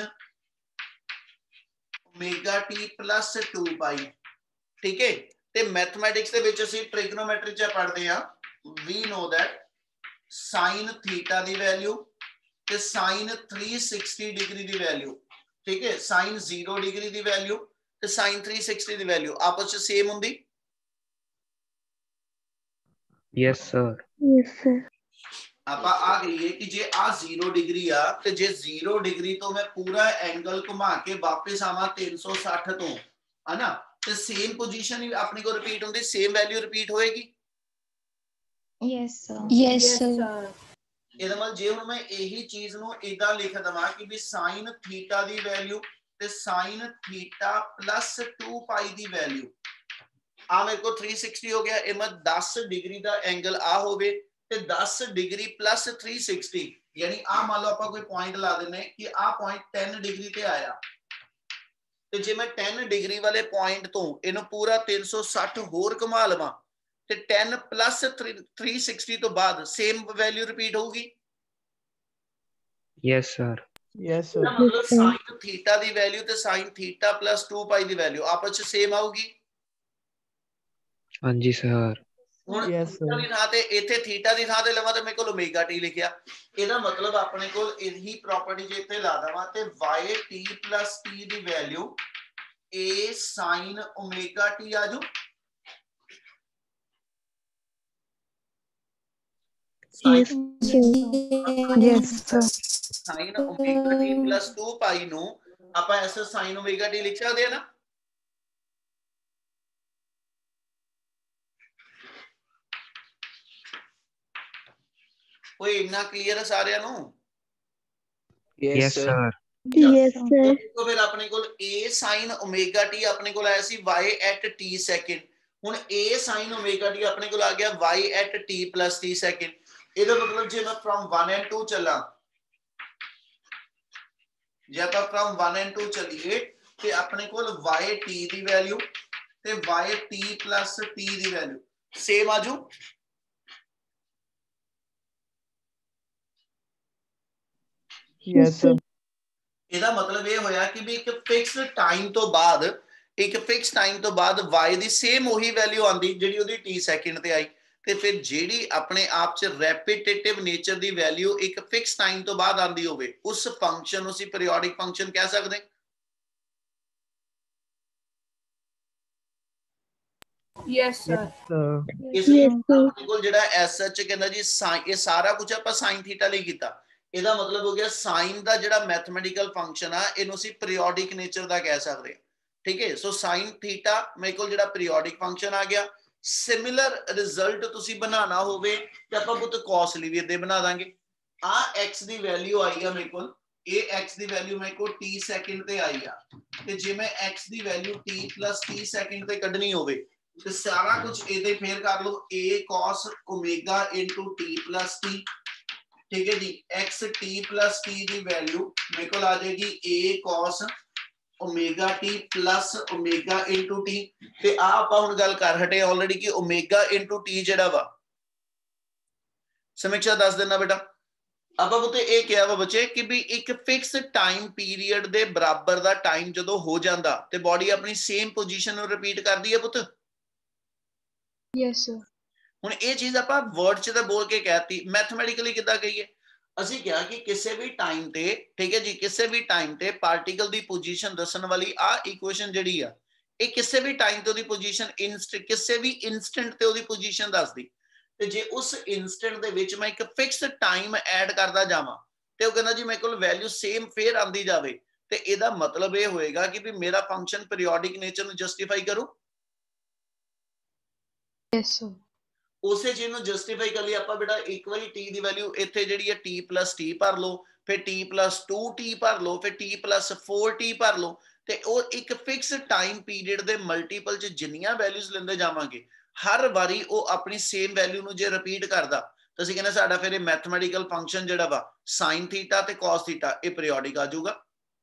omega t plus two pi, ठीक है। ਤੇ ਮੈਥਮੈਟਿਕਸ ਦੇ ਵਿੱਚ ਅਸੀਂ ਟ੍ਰਿਗਨੋਮੈਟਰੀ ਚ ਪੜ੍ਹਦੇ ਆ we know that sin theta ਦੀ ਵੈਲਿਊ ਤੇ sin थ्री सिक्सटी ਡਿਗਰੀ ਦੀ ਵੈਲਿਊ, ठीक है। sin जीरो ਡਿਗਰੀ ਦੀ ਵੈਲਿਊ ਤੇ sin थ्री सिक्सटी ਦੀ ਵੈਲਿਊ ਆਪਸ ਚ ਸੇਮ ਹੁੰਦੀ। Yes, sir. Yes, sir. ਆਪਾਂ ਆ ਗਈਏ ਕਿ ਜੇ ਆ जीरो ਡਿਗਰੀ ਆ ਤੇ ਜੇ जीरो ਡਿਗਰੀ ਤੋਂ ਮੈਂ ਪੂਰਾ ਐਂਗਲ ਘੁਮਾ ਕੇ ਵਾਪਸ ਆਵਾਂ तीन सौ साठ ਤੋਂ, ਹੈ ਨਾ, ਤੇ ਸੇਮ ਪੋਜੀਸ਼ਨ ਹੀ ਆਪਣੀ ਕੋ ਰਿਪੀਟ ਹੁੰਦੀ, ਸੇਮ ਵੈਲਿਊ ਰਿਪੀਟ ਹੋਏਗੀ। Yes, sir. Yes, sir. ਇਹਦਾ ਮਤਲਬ ਜੇ ਹੁਣ ਮੈਂ ਇਹੀ ਚੀਜ਼ ਨੂੰ ਇਦਾਂ ਲਿਖ ਦਵਾਂ ਕਿ ਵੀ sin ਥੀਟਾ ਦੀ ਵੈਲਿਊ ਤੇ sin theta plus two pi ਦੀ ਵੈਲਿਊ ਆ ਮੇਰੇ ਕੋ थ्री सिक्सटी ਹੋ ਗਿਆ। ਇਹ ਮੈਂ दस ਡਿਗਰੀ ਦਾ ਐਂਗਲ ਆ ਹੋਵੇ ਤੇ दस ਡਿਗਰੀ ਪਲੱਸ थ्री सिक्सटी ਯਾਨੀ ਆ ਮੰਨ ਲਓ ਆਪਾਂ ਕੋਈ ਪੁਆਇੰਟ ਲਾ ਦਿੰਨੇ ਕਿ ਆ ਪੁਆਇੰਟ टेन ਡਿਗਰੀ ਤੇ ਆਇਆ ਤੇ ਜੇ ਮੈਂ टेन ਡਿਗਰੀ ਵਾਲੇ ਪੁਆਇੰਟ ਤੋਂ ਇਹਨੂੰ ਪੂਰਾ तीन सौ साठ ਹੋਰ ਘੁਮਾ ਲਵਾਂ ਤੇ टेन ਪਲੱਸ थ्री सिक्सटी ਤੋਂ ਬਾਅਦ ਸੇਮ ਵੈਲਿਊ ਰਿਪੀਟ ਹੋਊਗੀ। Yes, sir. Yes, sir. मतलब sin थीटा ਦੀ ਵੈਲਿਊ ਤੇ sin theta plus two pi ਦੀ ਵੈਲਿਊ ਆਪਸ ਚ ਸੇਮ ਆਊਗੀ। ਹਾਂਜੀ ਸਰ। ਹੁਣ Yes, sir. ਥੀਟਾ ਦੀ ਥਾਂ ਤੇ ਇੱਥੇ ਥੀਟਾ ਦੀ ਥਾਂ ਤੇ ਲਵਾਂ ਤੇ ਮੇਰੇ ਕੋਲ ਓਮੇਗਾ ਟੀ ਲਿਖਿਆ। ਇਹਦਾ ਮਤਲਬ ਆਪਣੇ ਕੋਲ ਇਹੀ ਪ੍ਰਾਪਰਟੀ ਜੇ ਇੱਥੇ ਲਾ ਦਵਾਂ ਤੇ yt plus t ਦੀ value a sin omega t ਆ ਜਾਊ। Yes, sir. Yes, sir. sin omega t plus two pi ਨੂੰ ਆਪਾਂ ਐਸ sin omega t ਲਿਖ ਸਕਦੇ ਆ ਨਾ। ਕੋਈ ਇੰਨਾ ਕਲੀਅਰ ਹੈ ਸਾਰਿਆਂ ਨੂੰ? Yes, sir. Yes, sir. तो फिर अपने को a sin omega t अपने को आया सी y at t second। ਹੁਣ a sin omega t अपने को आ गया y at t plus t second। ਇਹਦਾ ਮਤਲਬ ਜੇ ਮੈਂ from वन and टू ਚੱਲਾਂ, ਜੇ ਆਪਾਂ from वन and टू ਚੱਲੀਏ ਤੇ ਆਪਣੇ ਕੋਲ yt ਦੀ ਵੈਲਿਊ ਤੇ yt plus t ਦੀ ਵੈਲਿਊ ਸੇਮ ਆਜੂ। Yes, sir. ਇਹਦਾ ਮਤਲਬ ਇਹ ਹੋਇਆ ਕਿ ਵੀ ਇੱਕ ਫਿਕਸਡ ਟਾਈਮ ਤੋਂ ਬਾਅਦ ਇੱਕ ਫਿਕਸ ਟਾਈਮ ਤੋਂ ਬਾਅਦ y ਦੀ ਸੇਮ ਉਹੀ ਵੈਲਿਊ ਆਂਦੀ ਜਿਹੜੀ ਉਹਦੀ t ਸੈਕਿੰਡ ਤੇ ਆਈ ਤੇ ਫਿਰ ਜਿਹੜੀ ਆਪਣੇ ਆਪ ਚ ਰੈਪੀਟੇਟਿਵ ਨੇਚਰ ਦੀ ਵੈਲਿਊ ਇੱਕ ਫਿਕਸ ਟਾਈਮ ਤੋਂ ਬਾਅਦ ਆਂਦੀ ਹੋਵੇ ਉਸ ਫੰਕਸ਼ਨ ਨੂੰ ਅਸੀਂ ਪੀਰੀਓਡਿਕ ਫੰਕਸ਼ਨ ਕਹਿ ਸਕਦੇ। Yes, sir. sir. ਇਸ ਲਈ ਆਪਣੇ ਕੋਲ ਜਿਹੜਾ ਐਸ ਐਚ ਕਹਿੰਦਾ ਜੀ ਇਹ ਸਾਰਾ ਕੁਝ ਆਪਾਂ ਸਾਈਨ ਥੀਟਾ ਲਈ ਕੀਤਾ। ਇਹਦਾ ਮਤਲਬ ਹੋ ਗਿਆ ਸਾਈਨ ਦਾ ਜਿਹੜਾ ਮੈਥਮੈਟੀਕਲ ਫੰਕਸ਼ਨ ਆ ਇਹਨੂੰ ਅਸੀਂ ਪੀਰੀਓਡਿਕ ਨੇਚਰ ਦਾ ਕਹਿ ਸਕਦੇ ਹਾਂ। ਠੀਕ ਹੈ, ਸੋ ਸਾਈਨ ਥੀਟਾ ਮੇਰੇ ਕੋਲ ਜਿਹੜਾ ਪੀਰੀਓਡਿਕ ਫੰਕਸ਼ਨ ਆ ਗਿਆ। ਸਿਮਿਲਰ ਰਿਜ਼ਲਟ ਤੁਸੀਂ ਬਣਾਉਣਾ ਹੋਵੇ ਤੇ ਆਪਾਂ ਪੁੱਤ cos ਲਈ ਵੀ ਇਦਾਂ ਬਣਾ ਦਾਂਗੇ। ਆ x ਦੀ ਵੈਲਿਊ ਆਈ ਆ ਮੇਰੇ ਕੋਲ, ਇਹ x ਦੀ ਵੈਲਿਊ ਮੇਰੇ ਕੋਲ t ਸੈਕਿੰਡ ਤੇ ਆਈ ਆ, ਤੇ ਜੇ ਮੈਂ x ਦੀ value t plus t second ਤੇ ਕੱਢਣੀ ਹੋਵੇ ਤੇ ਸਾਰਾ ਕੁਝ ਇਹਦੇ ਫੇਰ ਕਰ ਲਓ a cos omega into t plus t। ठीक है जी, x t plus t ਦੀ ਵੈਲਿਊ ਮੇਰੇ ਕੋਲ ਆ ਜਾਏਗੀ a cos omega t plus omega into t। ਤੇ ਆ ਆਪਾਂ ਹੁਣ ਗੱਲ ਕਰ ਹਟੇ ਆਲਰੇਡੀ ਕਿ omega into t ਜਿਹੜਾ ਵਾ ਸਮੀਖਿਆ ਦੱਸ ਦੇਣਾ ਬੇਟਾ। ਆਪਾਂ ਬੁੱਤੇ ਇਹ ਕਿਹਾ ਵਾ ਬੱਚੇ ਕਿ ਵੀ ਇੱਕ ਫਿਕਸ ਟਾਈਮ ਪੀਰੀਅਡ ਦੇ ਬਰਾਬਰ ਦਾ ਟਾਈਮ ਜਦੋਂ ਹੋ ਜਾਂਦਾ ਤੇ ਬਾਡੀ ਆਪਣੀ ਸੇਮ ਪੋਜੀਸ਼ਨ ਨੂੰ ਰਿਪੀਟ ਕਰਦੀ ਹੈ ਪੁੱਤ। Yes sir. ਹੁਣ ਇਹ ਚੀਜ਼ ਆਪਾਂ ਵਰਡ ਚ ਤਾਂ ਬੋਲ ਕੇ ਕਹਿਤੀ, ਮੈਥਮੈਟਿਕਲੀ ਕਿੱਦਾਂ ਕਹੀਏ? ਅਸੀਂ ਕਿਹਾ ਕਿ ਕਿਸੇ ਵੀ ਟਾਈਮ ਤੇ, ਠੀਕ ਹੈ ਜੀ, ਕਿਸੇ ਵੀ ਟਾਈਮ ਤੇ ਪਾਰਟੀਕਲ ਦੀ ਪੋਜੀਸ਼ਨ ਦੱਸਣ ਵਾਲੀ ਆ ਇਕੁਏਸ਼ਨ ਜਿਹੜੀ ਆ ਇਹ ਕਿਸੇ ਵੀ ਟਾਈਮ ਤੇ ਉਹਦੀ ਪੋਜੀਸ਼ਨ ਇਨਸਟ ਕਿਸੇ ਵੀ ਇਨਸਟੈਂਟ ਤੇ ਉਹਦੀ ਪੋਜੀਸ਼ਨ ਦੱਸਦੀ। ਤੇ ਜੇ ਉਸ ਇਨਸਟੈਂਟ ਦੇ ਵਿੱਚ ਮੈਂ ਇੱਕ ਫਿਕਸ ਟਾਈਮ ਐਡ ਕਰਦਾ ਜਾਵਾਂ ਤੇ ਉਹ ਕਹਿੰਦਾ ਜੀ ਮੇਰੇ ਕੋਲ ਵੈਲਿਊ ਸੇਮ ਫੇਰ ਆਂਦੀ ਜਾਵੇ ਤੇ ਇਹਦਾ ਮਤਲਬ ਇਹ ਹੋਏਗਾ ਕਿ ਵੀ ਮੇਰਾ ਫੰਕਸ਼ਨ ਪੀਰੀਓਡਿਕ ਨੇਚਰ ਨੂੰ ਜਸਟੀਫਾਈ ਕਰੂ। Yes sir. ਉਸੇ ਚੀਜ਼ ਨੂੰ ਜਸਟੀਫਾਈ ਕਰ ਲਈ ਆਪਾਂ ਬੇਟਾ ਇੱਕ ਵਾਰੀ t ਦੀ ਵੈਲਿਊ ਇੱਥੇ ਜਿਹੜੀ ਹੈ t plus t ਭਰ ਲਓ, ਫਿਰ t plus two t ਭਰ ਲਓ, ਫਿਰ t plus four t ਭਰ ਲਓ ਤੇ ਉਹ ਇੱਕ ਫਿਕਸ ਟਾਈਮ ਪੀਰੀਅਡ ਦੇ ਮਲਟੀਪਲ ਚ ਜਿੰਨੀਆਂ ਵੈਲਿਊਜ਼ ਲੈਂਦੇ ਜਾਵਾਂਗੇ ਹਰ ਵਾਰੀ ਉਹ ਆਪਣੀ ਸੇਮ ਵੈਲਿਊ ਨੂੰ ਜੇ ਰਿਪੀਟ ਕਰਦਾ ਤਾਂ ਅਸੀਂ ਕਹਿੰਦੇ ਸਾਡਾ ਫਿਰ ਇਹ ਮੈਥਮੈਟੀਕਲ ਫੰਕਸ਼ਨ ਜਿਹੜਾ ਵਾ sin ਥੀਟਾ ਤੇ cos ਥੀਟਾ ਇਹ ਪੀਰੀਓਡਿਕ ਆ ਜਾਊਗਾ।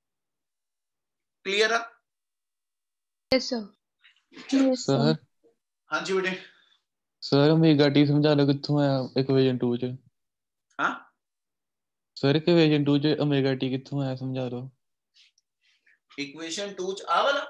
ਕਲੀਅਰ ਆ? Yes sir. Yes, sir. Sir ਹਾਂਜੀ ਬੇਟੇ। ਸਰ ਓਮੇਗਾ ਟੀ ਸਮਝਾ ਲਓ ਕਿੱਥੋਂ ਆਇਆ ਇਕੁਏਸ਼ਨ ਟੂ ਚ। ਹਾਂ ਸਰ ਇਕੁਏਸ਼ਨ ਟੂ ਚ ਓਮੇਗਾ ਟੀ ਕਿੱਥੋਂ ਆਇਆ ਸਮਝਾ ਦਿਓ। ਇਕੁਏਸ਼ਨ ਟੂ ਚ ਆ ਵਾਲਾ?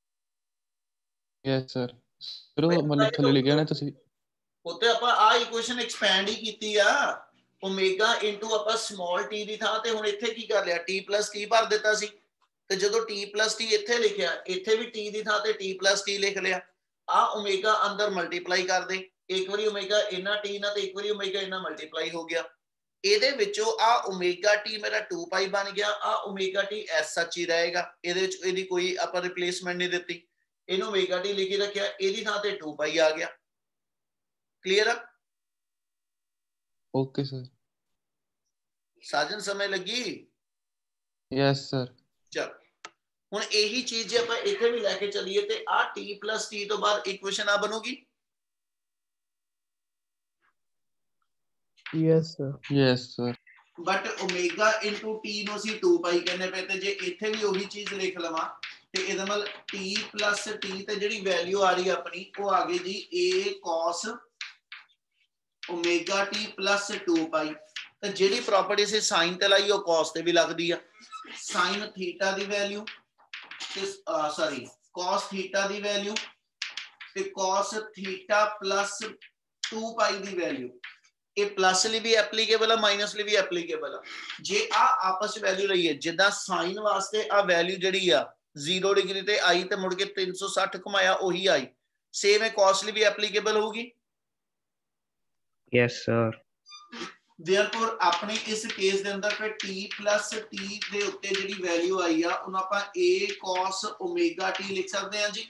Yes sir. ਸਰ ਉਹ ਮਤਲਬ ਥੱਲੇ ਲਿਖਿਆ ਨਾ ਤੁਸੀਂ। ਉੱਤੇ ਆਪਾਂ ਆ ਇਕੁਏਸ਼ਨ ਐਕਸਪੈਂਡ ਹੀ ਕੀਤੀ ਆ, ਓਮੇਗਾ ਇਨਟੂ ਆਪਾਂ ਸਮਾਲ t ਦੀ ਥਾਂ ਤੇ ਹੁਣ ਇੱਥੇ ਕੀ ਕਰ ਲਿਆ t plus t ਭਰ ਦਿੱਤਾ ਸੀ ਤੇ ਜਦੋਂ t plus t ਇੱਥੇ ਲਿਖਿਆ ਇੱਥੇ ਵੀ t ਦੀ ਥਾਂ ਤੇ t plus t ਲਿਖ ਲਿਆ। ਆ ਓਮੇਗਾ ਅੰਦਰ ਮਲਟੀਪਲਾਈ ਕਰ ਦੇ, ਇੱਕ ਵਾਰੀ ਓਮੇਗਾ ਇਹਨਾਂ t ਨਾਲ ਤੇ ਇੱਕ ਵਾਰੀ ਓਮੇਗਾ ਇਹਨਾਂ ਮਲਟੀਪਲਾਈ ਹੋ ਗਿਆ। ਇਹਦੇ ਵਿੱਚੋਂ ਆ ਓਮੇਗਾ t ਮੇਰਾ ਟੂ ਪਾਈ ਬਣ ਗਿਆ, ਆ ਓਮੇਗਾ t ਐਸ ਸੱਚ ਹੀ ਰਹੇਗਾ, ਇਹਦੇ ਵਿੱਚ ਇਹਦੀ ਕੋਈ ਆਪਾਂ ਰਿਪਲੇਸਮੈਂਟ ਨਹੀਂ ਦਿੱਤੀ। ਇਹਨੂੰ ਓਮੇਗਾ ਟੀ ਲਿਖੀ ਰੱਖਿਆ, ਇਹਦੀ ਥਾਂ ਤੇ ਟੂ ਪਾਈ ਆ ਗਿਆ। ਕਲੀਅਰ ਆ? Okay sir. ਸਾਜਨ ਸਮਝ ਲੱਗੀ? Yes sir. ਚਲ ਹੁਣ ਇਹੀ ਚੀਜ਼ ਜੇ ਆਪਾਂ ਇੱਥੇ ਵੀ ਲੈ ਕੇ ਚੱਲੀਏ ਤੇ ਆ t plus t ਤੋਂ ਬਾਅਦ ਇਕੁਏਸ਼ਨ ਆ ਬਣੂਗੀ। Yes, sir. Yes sir. But omega into t ਨੂੰ ਅਸੀਂ ਟੂ ਪਾਈ ਕਹਿੰਦੇ ਪਏ ਤੇ ਜੇ ਇੱਥੇ ਵੀ ਉਹੀ ਚੀਜ਼ ਲਿਖ ਲਵਾਂ ਤੇ ਇਹਦਾ ਮਤਲਬ t plus t ਤੇ ਜਿਹੜੀ ਵੈਲਿਊ ਆ ਰਹੀ ਆਪਣੀ ਉਹ ਆ ਗਈ ਜੀ a cos omega t plus two pi. ਤੇ ਜਿਹੜੀ ਪ੍ਰੋਪਰਟੀ ਅਸੀਂ sin ਤੇ ਲਾਈ ਉਹ cos ਤੇ ਵੀ ਲੱਗਦੀ ਆ। sin ਥੀਟਾ ਦੀ ਵੈਲਿਊ ਤੇ ਸੌਰੀ cos ਥੀਟਾ ਦੀ ਵੈਲਿਊ ਤੇ cos theta plus two pi ਦੀ ਵੈਲਿਊ ਇਹ ਪਲੱਸ ਲਈ ਵੀ ਐਪਲੀਕੇਬਲ ਆ ਮਾਈਨਸ ਲਈ ਵੀ ਐਪਲੀਕੇਬਲ ਆ। ਜੇ ਆ ਆਪਸ ਵਿੱਚ ਵੈਲਿਊ ਲਈ ਹੈ ਜਿੱਦਾਂ ਸਾਈਨ ਵਾਸਤੇ ਆ ਵੈਲਿਊ ਜਿਹੜੀ ਆ ਜ਼ੀਰੋ ਡਿਗਰੀ ਤੇ ਆਈ ਤੇ ਮੁੜ ਕੇ ਤਿੰਨ ਸੌ ਸੱਠ ਘੁਮਾਇਆ ਉਹੀ ਆਈ, ਸੇਮ ਹੈ cos ਲਈ ਵੀ ਐਪਲੀਕੇਬਲ ਹੋਊਗੀ। Yes, sir. ਦੇਅਰਫੋਰ ਆਪਣੇ ਇਸ ਕੇਸ ਦੇ ਅੰਦਰ ਫਿਰ t plus t ਦੇ ਉੱਤੇ ਜਿਹੜੀ ਵੈਲਿਊ ਆਈ ਆ ਉਹਨੂੰ ਆਪਾਂ a cos omega t ਲਿਖ ਸਕਦੇ ਹਾਂ ਜੀ।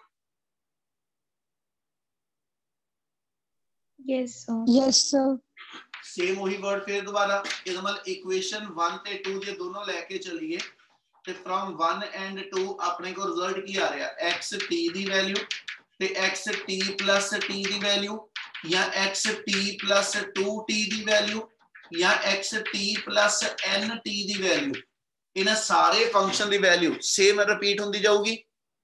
Yes, sir. Yes, sir. Same ਉਹੀ ਵਰਡ ਫਿਰ ਦੁਬਾਰਾ ਇਹਦਾ ਮਤਲਬ ਇਕੁਏਸ਼ਨ वन ਤੇ टू ਜੇ ਦੋਨੋਂ ਲੈ ਕੇ ਚੱਲੀਏ ਤੇ ਫਰਮ वन ਐਂਡ टू ਆਪਣੇ ਕੋਲ ਰਿਜ਼ਲਟ ਕੀ ਆ ਰਿਹਾ x t ਦੀ ਵੈਲਿਊ ਤੇ x t plus t ਦੀ ਵੈਲਿਊ ਜਾਂ x t plus two t ਦੀ ਵੈਲਿਊ ਜਾਂ x t plus n t ਦੀ ਵੈਲਿਊ। ਇਹਨਾਂ ਸਾਰੇ ਫੰਕਸ਼ਨ ਦੀ ਵੈਲਿਊ ਸੇਮ ਰਿਪੀਟ ਹੁੰਦੀ ਜਾਊਗੀ।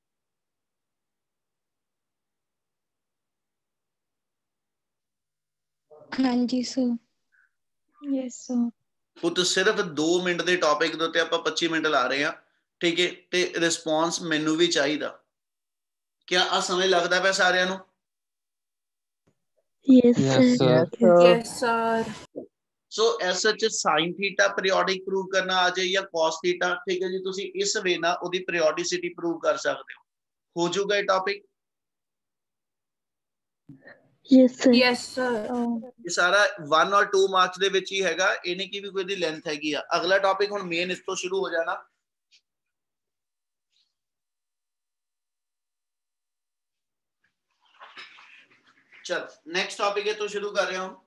ਹਾਂਜੀ ਸਰ। Yes, sir. ਪੁੱਤ ਸਿਰਫ ਦੋ ਮਿੰਟ ਦੇ ਟੌਪਿਕ ਦੇ ਉੱਤੇ ਆਪਾਂ ਪੱਚੀ ਮਿੰਟ ਲਾ ਰਹੇ ਹਾਂ, ਠੀਕ ਹੈ, ਤੇ ਰਿਸਪੌਂਸ ਮੈਨੂੰ ਵੀ ਚਾਹੀਦਾ। ਕਿਆ ਆ ਸਮਝ ਲੱਗਦਾ ਪਿਆ ਸਾਰਿਆਂ ਨੂੰ? Yes, yes sir. Sir. Yes, sir. sir. So as such sin theta periodic prove ਕਰਨਾ ਆ ਜਾਏ ਜਾਂ cos ਥੀਟਾ, ਠੀਕ ਹੈ ਜੀ, ਤੁਸੀਂ ਇਸ ਵੇ ਨਾਲ ਉਹਦੀ ਪੀਰੀਓਡਿਸਿਟੀ ਪ੍ਰੂਵ ਕਰ ਸਕਦੇ ਹੋ। ਹੋ ਜਾਊਗਾ ਇਹ topic? Yes, sir. Yes, sir. ਇਹ ਸਾਰਾ वन और टू मार्क्स ਦੇ ਵਿੱਚ ਹੀ ਹੈਗਾ, ਇਹ ਨਹੀਂ ਕਿ ਵੀ ਕੋਈ ਦੀ ਲੈਂਥ ਹੈਗੀ ਆ। ਅਗਲਾ ਟੌਪਿਕ ਹੁਣ ਮੇਨ ਇਸ ਤੋਂ ਸ਼ੁਰੂ ਹੋ ਜਾਣਾ। चल नेक्स्ट टॉपिक है तो शुरू कर रहे हूं।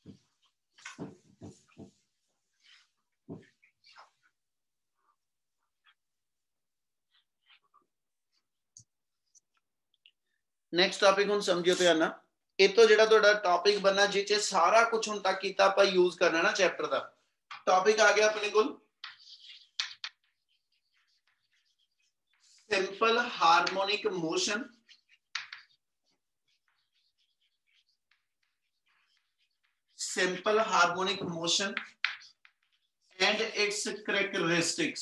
नेक्स्ट टॉपिक हुन समझियो ध्यान ना, ये तो जेड़ा तुहाडा टॉपिक बनना जिचे सारा कुछ हुन तक कीता आपां यूज करना ना चैप्टर दा। टॉपिक आ गया अपने कोल simple harmonic motion, simple harmonic motion and its characteristics.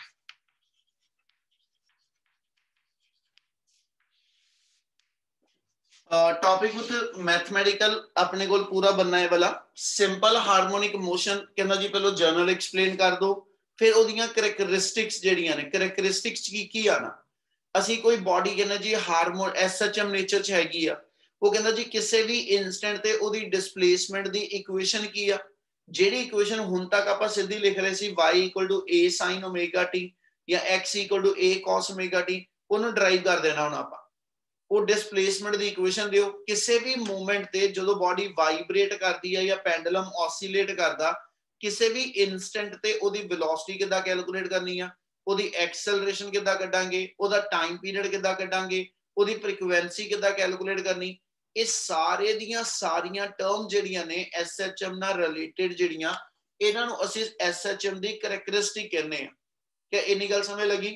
Topic with mathematical अपने को पूरा बनना है वाला। सिंपल हार्मोनिक मोशन कहना जी पहले जर्नल एक्सप्लेन कर दो, फिर ओदियां करैक्टरिस्टिक्स जेड़ियां ने, करैक्टरिस्टिक्स की की आना असी कोई बॉडी कहना जी हार्मोन एसएचएम नेचर च हैगी आ, वो कहना जी किसी भी इंस्टेंट ते ओदी डिस्प्लेसमेंट दी इक्वेशन की आ, जेडी इक्वेशन हुन तक आपां सीधी लिख रहे सी y equal to a sin omega t या x equal to a cos omega t, ओनू ड्राइव कर देना हुन आपां। वो डिस्प्लेसमेंट दी इक्वेशन दियो, किसी भी मूवमेंट ते जदों बॉडी वाइब्रेट करदी है या पेंडुलम ऑसिलेट करदा, किसी भी इंस्टेंट ते ओदी वेलोसिटी किदां कैलकुलेट करनी आ, ओदी एक्सेलरेशन किदां कड्डांगे, ओदा टाइम पीरियड किदां कड्डांगे, ओदी फ्रीक्वेंसी किदां कैलकुलेट करनी, ये सारे दियां सारियां टर्म जेड़ियां ने एसएचएम नाल रिलेटेड जेड़ियां, इन्हां नूं असीं एसएचएम दी करैक्टरिस्टिक कहने आ। क्या इन्नी गल समझ लगी?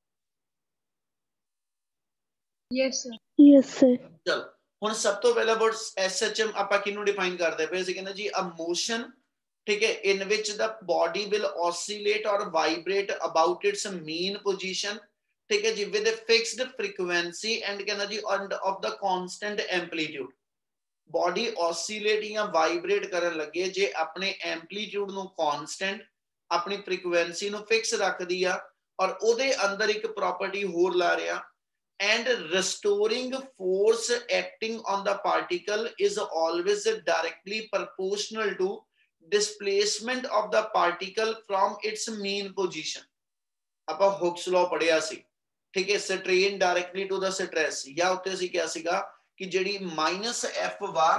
Yes, sir. Yes, sir. चल हुण सब तो पहला वर्ड एसएचएम आपां किन्नू डिफाइन करदे पे सी, कहंदे जी अ मोशन, ठीक है, in which the body will oscillate और vibrate about its mean position, ठीक है जी, with a fixed frequency and कहना जी and of the constant amplitude. Body oscillate या वाइब्रेट करन लगे जे अपने एम्पलीट्यूड नु कांस्टेंट, अपनी फ्रीक्वेंसी नु फिक्स रख दिया और ओदे अंदर एक प्रॉपर्टी होर ला रिया, and restoring force acting on the particle is always directly proportional to displacement of the particle from its mean position। ਆਪਾਂ हुक्स लॉ पढ़िया सी, ठीक है, strain directly to the stress, या उत्ते सी क्या सीगा कि जेडी माइनस एफ वा,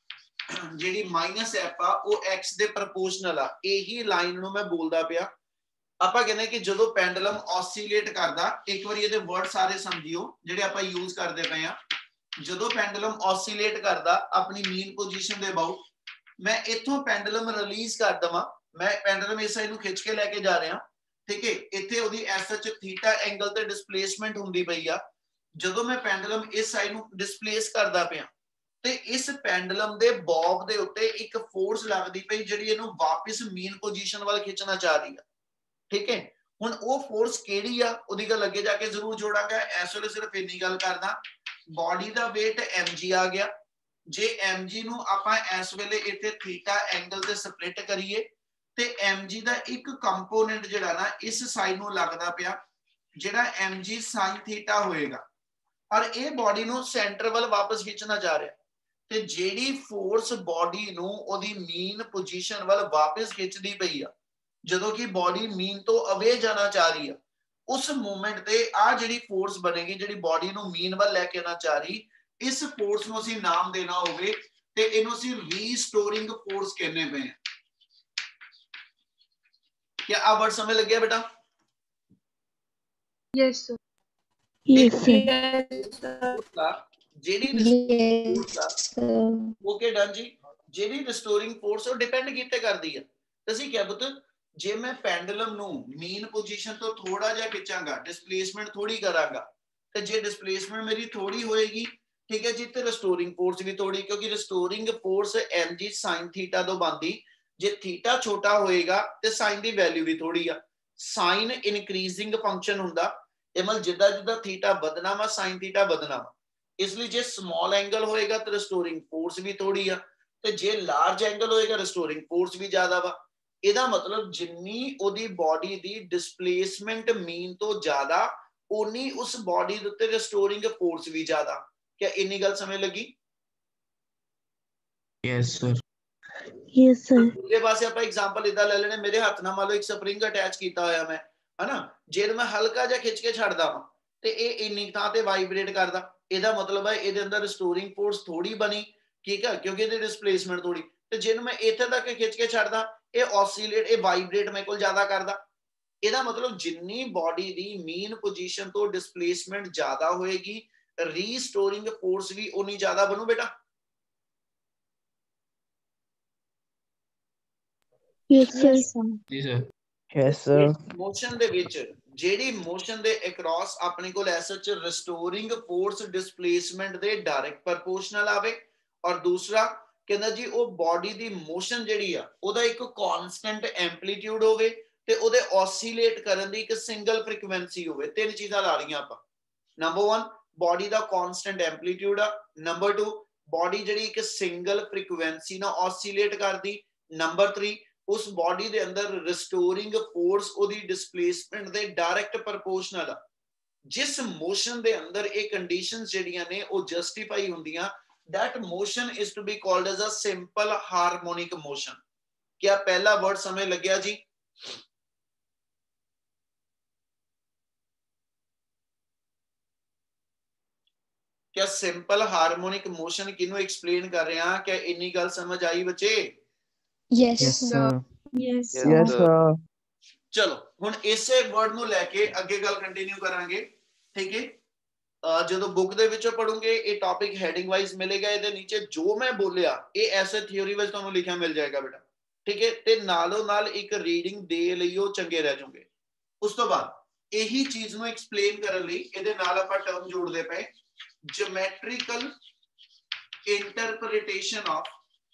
जेडी माइनस एफ आ वो x दे प्रोपोर्शनल आ। यही लाइन नु मैं बोलदा पिया। ਆਪਾਂ ਕਹਿੰਦੇ ਕਿ ਜਦੋਂ ਪੈਂਡੂਲਮ ऑसिलेट ਕਰਦਾ, ਇੱਕ ਵਾਰੀ ਇਹਦੇ ਵਰਡ ਸਾਰੇ ਸਮਝਿਓ ਜਿਹੜੇ ਆਪਾਂ ਯੂਜ਼ ਕਰਦੇ ਪਏ ਆ। ਜਦੋਂ ਪੈਂਡੂਲਮ ऑसिलेट ਕਰਦਾ ਆਪਣੀ ਮੀਨ ਪੋਜੀਸ਼ਨ ਦੇ ਅਬਾਊਟ, ਮੈਂ ਇੱਥੋਂ ਪੈਂਡੂਲਮ ਰਿਲੀਜ਼ ਕਰ ਦਵਾਂ, ਮੈਂ ਪੈਂਡੂਲਮ ਇਸ ਸਾਈਡ ਨੂੰ ਖਿੱਚ ਕੇ ਲੈ ਕੇ ਜਾ ਰਿਹਾ, ਠੀਕ ਹੈ, ਇੱਥੇ ਉਹਦੀ ਐਸਐਚ ਥੀਟਾ ਐਂਗਲ ਤੇ ਡਿਸਪਲੇਸਮੈਂਟ ਹੁੰਦੀ ਪਈ ਆ। ਜਦੋਂ ਮੈਂ ਪੈਂਡੂਲਮ ਇਸ ਸਾਈਡ ਨੂੰ ਡਿਸਪਲੇਸ ਕਰਦਾ ਪਿਆ ਤੇ ਇਸ ਪੈਂਡੂਲਮ ਦੇ ਬੌਬ ਦੇ ਉੱਤੇ ਇੱਕ ਫੋਰਸ ਲੱਗਦੀ ਪਈ ਜਿਹੜੀ ਇਹਨੂੰ ਵਾਪਸ ਮੀਨ ਪੋਜੀਸ਼ਨ ਵੱਲ ਖਿੱਚਣਾ ਚਾਹ ਰਹੀ ਆ, ठीक है। हुण वो फोर्स केड़ी आ ओदी गल अगे जाके जरूर जोड़ांगा, इस वेले सिर्फ इन्नी गल करदा, बॉडी दा वेट mg आ गया, जे mg नु आपां इस वेले इथे थीटा एंगल ते स्प्लिट करिए ते mg दा एक कंपोनेंट जेड़ा ना इस साइड नु लगदा पिया, जेड़ा mg sin थीटा होएगा और ये बॉडी नु सेंटर वाल वापस खिंचना चाह रहा, ते जेड़ी फोर्स बॉडी नु ओदी मीन पोजीशन वाल वापस खिंचदी पई आ, ਜਦੋਂ ਕਿ ਬॉडी ਮੀਨ ਤੋਂ ਅਵੇ ਜਾਣਾ ਚਾਹ ਰਹੀ ਆ, ਉਸ ਮੂਵਮੈਂਟ ਤੇ ਆ ਜਿਹੜੀ ਫੋਰਸ ਬਣੇਗੀ ਜਿਹੜੀ ਬॉडी ਨੂੰ ਮੀਨ ਵੱਲ ਲੈ ਕੇ ਆਣਾ ਚਾਹ ਰਹੀ, ਇਸ ਫੋਰਸ ਨੂੰ ਅਸੀਂ ਨਾਮ ਦੇਣਾ ਹੋਵੇ ਤੇ ਇਹਨੂੰ ਅਸੀਂ ਰੀਸਟੋਰਿੰਗ ਫੋਰਸ ਕਹਿੰਦੇ ਪਏ ਆ। ਕੀ ਆ ਵਰਡ ਸਮਝ ਲੱਗਿਆ ਬੇਟਾ? Yes, sir. Yes, sir. Yes, sir. ਜਿਹੜੀ Yes, sir. ਓਕੇ ਡਨ ਜੀ, ਜਿਹੜੀ ਰਿਸਟੋਰਿੰਗ ਫੋਰਸ ਉਹ ਡਿਪੈਂਡ ਕੀਤੇ ਕਰਦੀ ਆ। ਅਸੀਂ ਕਿਹਾ ਪੁੱਤ ਜੇ ਮੈਂ ਪੈਂਡੂਲਮ ਨੂੰ ਮੀਨ ਪੋਜੀਸ਼ਨ ਤੋਂ ਥੋੜਾ ਜਿਹਾ ਖਿੱਚਾਂਗਾ, ਡਿਸਪਲੇਸਮੈਂਟ ਥੋੜੀ ਕਰਾਂਗਾ, ਤੇ ਜੇ ਡਿਸਪਲੇਸਮੈਂਟ ਮੇਰੀ ਥੋੜੀ ਹੋਏਗੀ, ਠੀਕ ਹੈ ਜੀ, ਤੇ ਰਿਸਟੋਰਿੰਗ ਫੋਰਸ ਵੀ ਥੋੜੀ, ਕਿਉਂਕਿ restoring force mg sin theta ਤੋਂ ਬਣਦੀ, ਜੇ ਥੀਟਾ ਛੋਟਾ ਹੋਏਗਾ ਤੇ sin ਦੀ ਵੈਲਿਊ ਵੀ ਥੋੜੀ ਆ। sin ਇਨਕਰੀਜ਼ਿੰਗ ਫੰਕਸ਼ਨ ਹੁੰਦਾ, ਇਹ ਮਤਲਬ ਜਿੱਦਾਂ ਜਿੱਦਾਂ ਥੀਟਾ ਵਧਣਾ ਵਾ sin ਥੀਟਾ ਵਧਣਾ ਵਾ, ਇਸ ਲਈ ਜੇ ਸਮਾਲ ਐਂਗਲ ਹੋਏਗਾ ਤੇ ਰਿਸਟੋਰਿੰਗ ਫੋਰਸ ਵੀ ਥੋੜੀ ਆ, ਤੇ ਜੇ ਲਾਰਜ ਐਂਗਲ ਹੋਏਗਾ ਰਿਸਟੋਰਿੰਗ ਫੋਰਸ ਵੀ ਜ਼ਿਆਦਾ ਵਾ। ਇਹਦਾ ਮਤਲਬ ਜਿੰਨੀ ਉਹਦੀ ਬॉडी ਦੀ ਡਿਸਪਲੇਸਮੈਂਟ ਮੀਨ ਤੋਂ ਜ਼ਿਆਦਾ, ਉਨੀ ਉਸ ਬॉडी ਦੇ ਉੱਤੇ ਰਿਸਟੋਰਿੰਗ ਫੋਰਸ ਵੀ ਜ਼ਿਆਦਾ। क्या इन्नी गल समझ लगी? Yes sir Yes, sir. ਦੂਜੇ ਪਾਸੇ ਆਪਾਂ ਐਗਜ਼ਾਮਪਲ ਇਦਾਂ ਲੈ ਲੈਣੇ, ਮੇਰੇ ਹੱਥ ਨਾਲ ਮੰਨ ਲਓ ਇੱਕ ਸਪਰਿੰਗ ਅਟੈਚ ਕੀਤਾ ਹੋਇਆ ਮੈਂ, ਹਨਾ, ਜੇ ਮੈਂ ਹਲਕਾ ਜਿਹਾ ਖਿੱਚ ਕੇ ਛੱਡਦਾ ਵਾਂ ਤੇ ਇਹ ਇੰਨੀ ਥਾਂ ਤੇ ਵਾਈਬ੍ਰੇਟ ਕਰਦਾ, ਇਹਦਾ ਮਤਲਬ ਹੈ ਇਹਦੇ ਅੰਦਰ ਰਿਸਟੋਰਿੰਗ ਫੋਰਸ ਥੋੜੀ ਬਣੀ, ਠੀਕ ਹੈ, ਕਿਉਂਕਿ ਇਹਦੀ ਡਿਸਪਲੇਸਮੈਂਟ ਥੋੜੀ। ਤੇ ਜਿਹਨੂੰ ਮੈਂ ਇੱਥੇ ਤੱਕ ਖਿੱਚ ਕੇ ਛੱਡਦਾ, ਇਹ ਆਸੀਲੇਟ, ਇਹ ਵਾਈਬ੍ਰੇਟ ਮੇਰੇ ਕੋਲ ਜ਼ਿਆਦਾ ਕਰਦਾ। ਇਹਦਾ ਮਤਲਬ ਜਿੰਨੀ ਬਾਡੀ ਦੀ ਮੇਨ ਪੋਜੀਸ਼ਨ ਤੋਂ ਡਿਸਪਲੇਸਮੈਂਟ ਜ਼ਿਆਦਾ ਹੋਏਗੀ, ਰੀਸਟੋਰਿੰਗ ਫੋਰਸ ਵੀ ਉਨੀ ਜ਼ਿਆਦਾ ਬਣੂ ਬੇਟਾ। Yes, sir. जी सर Yes, sir. ਮੋਸ਼ਨ ਦੇ ਵਿੱਚ ਜਿਹੜੀ ਮੋਸ਼ਨ ਦੇ ਅਕ੍ਰੋਸ ਆਪਣੇ ਕੋਲ ਐਸਾ ਚ ਰਿਸਟੋਰਿੰਗ ਫੋਰਸ ਡਿਸਪਲੇਸਮੈਂਟ ਦੇ ਡਾਇਰੈਕਟ ਪ੍ਰਪੋਰਸ਼ਨਲ ਆਵੇ, ਔਰ ਦੂਸਰਾ ਕਹਿੰਦਾ ਜੀ ਉਹ ਬਾਡੀ ਦੀ ਮੋਸ਼ਨ ਜਿਹੜੀ ਆ ਉਹਦਾ ਇੱਕ ਕਾਂਸਟੈਂਟ ਐਂਪਲੀਟਿਊਡ ਹੋਵੇ ਤੇ ਉਹਦੇ ਆਸੀਲੇਟ ਕਰਨ ਦੀ ਇੱਕ ਸਿੰਗਲ ਫ੍ਰੀਕੁਐਂਸੀ ਹੋਵੇ। ਤਿੰਨ ਚੀਜ਼ਾਂ ਲਾ ਲਈਆਂ ਆਪਾਂ। ਨੰਬਰ वन ਬਾਡੀ ਦਾ ਕਾਂਸਟੈਂਟ ਐਂਪਲੀਟਿਊਡ ਆ, ਨੰਬਰ टू ਬਾਡੀ ਜਿਹੜੀ ਇੱਕ ਸਿੰਗਲ ਫ੍ਰੀਕੁਐਂਸੀ ਨਾਲ ਆਸੀਲੇਟ ਕਰਦੀ, ਨੰਬਰ थ्री ਉਸ ਬਾਡੀ ਦੇ ਅੰਦਰ ਰਿਸਟੋਰਿੰਗ ਫੋਰਸ ਉਹਦੀ ਡਿਸਪਲੇਸਮੈਂਟ ਦੇ ਡਾਇਰੈਕਟ ਪ੍ਰਪੋਰਸ਼ਨਲ ਆ। ਜਿਸ ਮੋਸ਼ਨ ਦੇ ਅੰਦਰ ਇਹ ਕੰਡੀਸ਼ਨਸ ਜਿਹੜੀਆਂ ਨੇ ਉਹ ਜਸਟੀਫਾਈ ਹੁੰਦੀਆਂ, that motion is to be called as a simple harmonic motion। क्या पहला वर्ड समझ लग गया जी? क्या सिंपल हार्मोनिक मोशन किन्नू एक्सप्लेन कर रहे हैं? क्या इन्नी गल समझ आई बच्चे? Yes, Yes, sir. sir. Yes, Yes, sir. चलो हुण इसे वर्ड नू लेके अगे गल कंटिन्यू करांगे, ठीक है। ਜਦੋਂ ਬੁੱਕ ਦੇ ਵਿੱਚੋਂ ਪੜੋਗੇ ਇਹ ਟੌਪਿਕ ਹੈਡਿੰਗ ਵਾਈਜ਼ ਮਿਲੇਗਾ, ਇਹਦੇ ਨੀਚੇ ਜੋ ਮੈਂ ਬੋਲਿਆ ਇਹ ਐਸੇ ਥਿਉਰੀ ਵਿੱਚ ਤੁਹਾਨੂੰ ਲਿਖਿਆ ਮਿਲ ਜਾਏਗਾ ਬੇਟਾ, ਠੀਕ ਹੈ। ਤੇ ਨਾਲੋਂ ਨਾਲ ਇੱਕ ਰੀਡਿੰਗ ਦੇ ਲਈ ਉਹ ਚੰਗੇ ਰਹਿ ਜਾਓਗੇ। ਉਸ ਤੋਂ ਬਾਅਦ ਇਹੀ ਚੀਜ਼ ਨੂੰ ਐਕਸਪਲੇਨ ਕਰਨ ਲਈ ਇਹਦੇ ਨਾਲ ਆਪਾਂ ਟਰਮ ਜੋੜਦੇ ਪਏ, geometrical interpretation of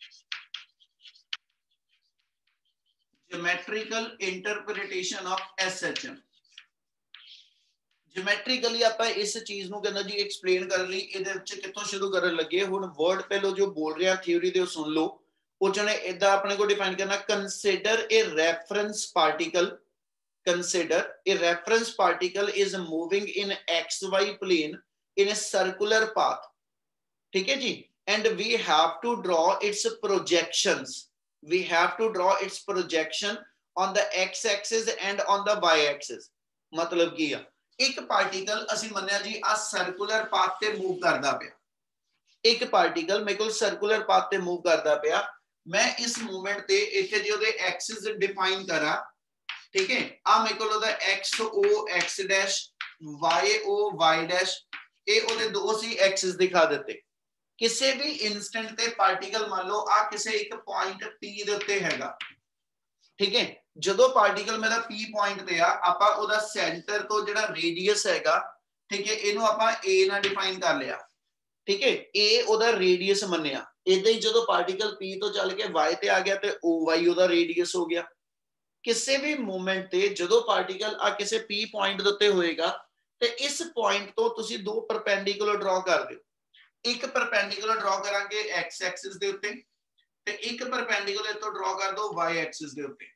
geometrical interpretation of SHM. Geometrically ਆਪਾਂ ਇਸ ਚੀਜ਼ ਨੂੰ ਕਹਿੰਦਾ ਜੀ ਐਕਸਪਲੇਨ ਕਰਨ ਲਈ ਇਹਦੇ ਵਿੱਚ ਕਿੱਥੋਂ ਸ਼ੁਰੂ ਕਰਨ ਲੱਗੇ। ਹੁਣ ਵਰਡ ਪਹਿਲੋ ਜੋ ਬੋਲ ਰਿਹਾ ਥਿਉਰੀ ਦੇ ਉਹ ਸੁਣ ਲਓ। ਉਹ ਚਨੇ ਇਦਾਂ ਆਪਣੇ ਕੋ ਡਿਫਾਈਨ ਕਰਨਾ, consider a reference particle, consider a reference particle is moving in X Y plane in a circular path, ठीक है जी, and we have to draw its projections, we have to draw its projection on the x axis and on the y axis। मतलब ਕੀ ਆ, ਇੱਕ particle ਅਸੀਂ ਮੰਨਿਆ ਜੀ ਆ circular path ਤੇ ਮੂਵ ਕਰਦਾ ਪਿਆ, ਇੱਕ ਪਾਰਟੀਕਲ ਮੇਰੇ ਕੋਲ ਸਰਕੂਲਰ ਪਾਥ ਤੇ ਮੂਵ ਕਰਦਾ ਪਿਆ, ਮੈਂ ਇਸ ਮੂਵਮੈਂਟ ਤੇ ਇੱਥੇ ਜੀ ਉਹਦੇ ਐਕਸਿਸ ਡਿਫਾਈਨ ਕਰਾਂ, ਠੀਕ ਹੈ। ਆ ਮੇਰੇ ਕੋਲ ਉਹਦਾ x o x dash, y o y dash, ਇਹ ਉਹਦੇ ਦੋ ਸੀ ਐਕਸਿਸ ਦਿਖਾ ਦਿੱਤੇ। ਕਿਸੇ ਵੀ ਇਨਸਟੈਂਟ ਤੇ ਪਾਰਟੀਕਲ ਮੰਨ ਲਓ ਆ ਕਿਸੇ ਇੱਕ ਪੁਆਇੰਟ P ਦੇ ਉੱਤੇ ਹੈਗਾ, ਠੀਕ ਹੈ। ਜਦੋਂ ਪਾਰਟੀਕਲ ਮੇਰਾ P ਪੁਆਇੰਟ ਤੇ ਆ, ਆਪਾਂ ਉਹਦਾ ਸੈਂਟਰ ਤੋਂ ਜਿਹੜਾ ਰੇਡੀਅਸ ਹੈਗਾ, ਠੀਕ ਹੈ, ਇਹਨੂੰ ਆਪਾਂ A ਨਾਲ ਡਿਫਾਈਨ ਕਰ ਲਿਆ, ਠੀਕ ਹੈ। A ਉਹਦਾ ਰੇਡੀਅਸ ਮੰਨਿਆ। ਇਦਾਂ ਹੀ ਜਦੋਂ ਪਾਰਟੀਕਲ P ਤੋਂ ਚੱਲ ਕੇ Y ਤੇ ਆ ਗਿਆ ਤੇ O Y ਉਹਦਾ ਰੇਡੀਅਸ ਹੋ ਗਿਆ। ਕਿਸੇ ਵੀ ਮੂਵਮੈਂਟ ਤੇ ਜਦੋਂ ਪਾਰਟੀਕਲ ਆ ਕਿਸੇ P ਪੁਆਇੰਟ ਦੇ ਉੱਤੇ ਹੋਏਗਾ ਤੇ ਇਸ ਪੁਆਇੰਟ ਤੋਂ ਤੁਸੀਂ ਦੋ ਪਰਪੈਂਡੀਕੂਲਰ ਡਰਾ ਕਰ ਦਿਓ। ਇੱਕ ਪਰਪੈਂਡੀਕੂਲਰ ਡਰਾ ਕਰਾਂਗੇ ਐਕਸ ਐਕਸਿਸ ਦੇ ਉੱਤੇ ਤੇ ਇੱਕ ਪਰਪੈਂਡੀਕੂਲਰ ਤੋਂ ਡਰਾ ਕਰ ਦੋ ਵਾਈ ਐਕਸਿਸ ਦੇ ਉੱਤੇ।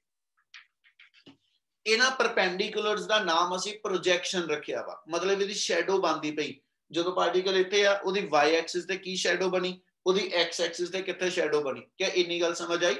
ਇਹਨਾਂ ਪਰਪੈਂਡੀਕੂਲਰਸ ਦਾ ਨਾਮ ਅਸੀਂ ਪ੍ਰੋਜੈਕਸ਼ਨ ਰੱਖਿਆ ਵਾ, ਮਤਲਬ ਇਹਦੀ ਸ਼ੈਡੋ ਬਣਦੀ ਪਈ। ਜਦੋਂ ਪਾਰਟੀਕਲ ਇੱਥੇ ਆ ਉਹਦੀ ਵਾਈ ਐਕਸਿਸ ਤੇ ਕੀ ਸ਼ੈਡੋ ਬਣੀ, ਉਹਦੀ ਐਕਸ ਐਕਸਿਸ ਤੇ ਕਿੱਥੇ ਸ਼ੈਡੋ ਬਣੀ। ਕਿਆ ਇੰਨੀ ਗੱਲ ਸਮਝ ਆਈ?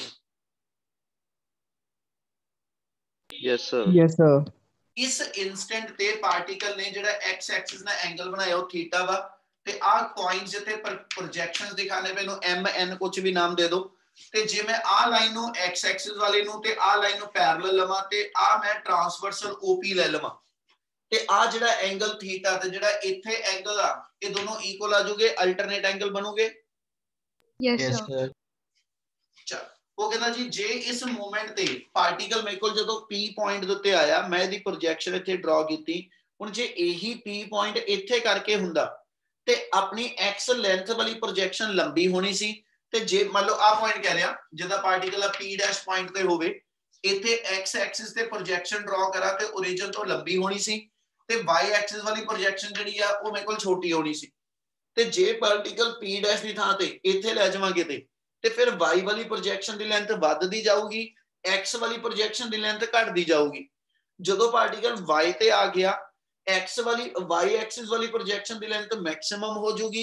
Yes, sir. Yes, sir. ਇਸ ਇਨਸਟੈਂਟ ਤੇ ਪਾਰਟੀਕਲ ਨੇ ਜਿਹੜਾ ਐਕਸ ਐਕਸਿਸ ਨਾਲ ਐਂਗਲ ਬਣਾਇਆ ਉਹ ਥੀਟਾ ਵਾ, ਤੇ ਆਹ ਪੁਆਇੰਟਸ ਜਿੱਥੇ ਪ੍ਰੋਜੈਕਸ਼ਨਸ ਦਿਖਾਣੇ ਪਏ ਨੂੰ ਐਮ ਐਨ ਕੁਝ ਵੀ ਨਾਮ ਦੇ ਦਿਓ। ਤੇ ਜੇ ਮੈਂ ਆਹ ਲਾਈਨ ਨੂੰ ਐਕਸ ਐਕਸਿਸ ਵਾਲੇ ਨੂੰ ਤੇ ਆਹ ਲਾਈਨ ਨੂੰ ਪੈਰਲਲ ਲਵਾਂ ਤੇ ਆਹ ਮੈਂ ਟ੍ਰਾਂਸਵਰਸਲ ਓਪੀ ਲੈ ਲਵਾਂ, ਤੇ ਆਹ ਜਿਹੜਾ ਐਂਗਲ ਥੀਟਾ ਤੇ ਜਿਹੜਾ ਇੱਥੇ ਐਂਗਲ ਆ ਇਹ ਦੋਨੋਂ ਇਕੁਅਲ ਆ ਜੂਗੇ, ਅਲਟਰਨੇਟ ਐਂਗਲ ਬਣੂਗੇ। Yes, sir. ਚਲ ਉਹ ਕਹਿੰਦਾ ਜੀ ਜੇ ਇਸ ਮੂਵਮੈਂਟ ਤੇ ਪਾਰਟੀਕਲ ਮੇਰੇ ਕੋਲ ਜਦੋਂ P ਪੁਆਇੰਟ ਦੇ ਉੱਤੇ ਆਇਆ, ਮੈਂ ਇਹਦੀ ਪ੍ਰੋਜੈਕਸ਼ਨ ਇੱਥੇ ਡਰਾ ਕੀਤੀ। ਹੁਣ ਜੇ ਇਹੀ P ਪੁਆਇੰਟ ਇੱਥੇ ਕਰਕੇ ਹੁੰਦਾ ਤੇ ਆਪਣੀ x ਲੈਂਥ ਵਾਲੀ ਪ੍ਰੋਜੈਕਸ਼ਨ ਲੰਬੀ ਹੋਣੀ ਸੀ। ਤੇ ਜੇ ਮੰਨ ਲਓ ਆਹ ਪੁਆਇੰਟ ਕਹਿ ਰਿਹਾ ਜਿਹਦਾ ਪਾਰਟੀਕਲ ਆ P ਡੈਸ਼ ਪੁਆਇੰਟ ਤੇ ਹੋਵੇ, ਇੱਥੇ x ਐਕਸਿਸ ਤੇ ਪ੍ਰੋਜੈਕਸ਼ਨ ਡਰਾ ਕਰਾ ਤੇ origin ਤੋਂ ਲੰਬੀ ਹੋਣੀ ਸੀ, ਤੇ y ਐਕਸਿਸ ਵਾਲੀ ਪ੍ਰੋਜੈਕਸ਼ਨ ਜਿਹੜੀ ਆ ਉਹ ਮੇਰੇ ਕੋਲ ਛੋਟੀ ਹੋਣੀ ਸੀ। ਤੇ ਜੇ ਪਾਰਟੀਕਲ P ਡੈਸ਼ ਦੀ ਥਾਂ ਤੇ ਇੱਥੇ ਲੈ ਜਾਵਾਂਗੇ ਤੇ ਤੇ ਫਿਰ y ਵਾਲੀ ਪ੍ਰੋਜੈਕਸ਼ਨ ਦੀ ਲੈਂਥ ਵੱਧਦੀ ਜਾਊਗੀ, x ਵਾਲੀ ਪ੍ਰੋਜੈਕਸ਼ਨ ਦੀ ਲੈਂਥ ਘਟਦੀ ਜਾਊਗੀ। ਜਦੋਂ ਪਾਰਟੀਕਲ y ਤੇ ਆ ਗਿਆ, x ਵਾਲੀ y ਐਕਸਿਸ ਵਾਲੀ ਪ੍ਰੋਜੈਕਸ਼ਨ ਦੀ ਲੈਂਥ ਮੈਕਸਿਮਮ ਹੋ ਜਾਊਗੀ,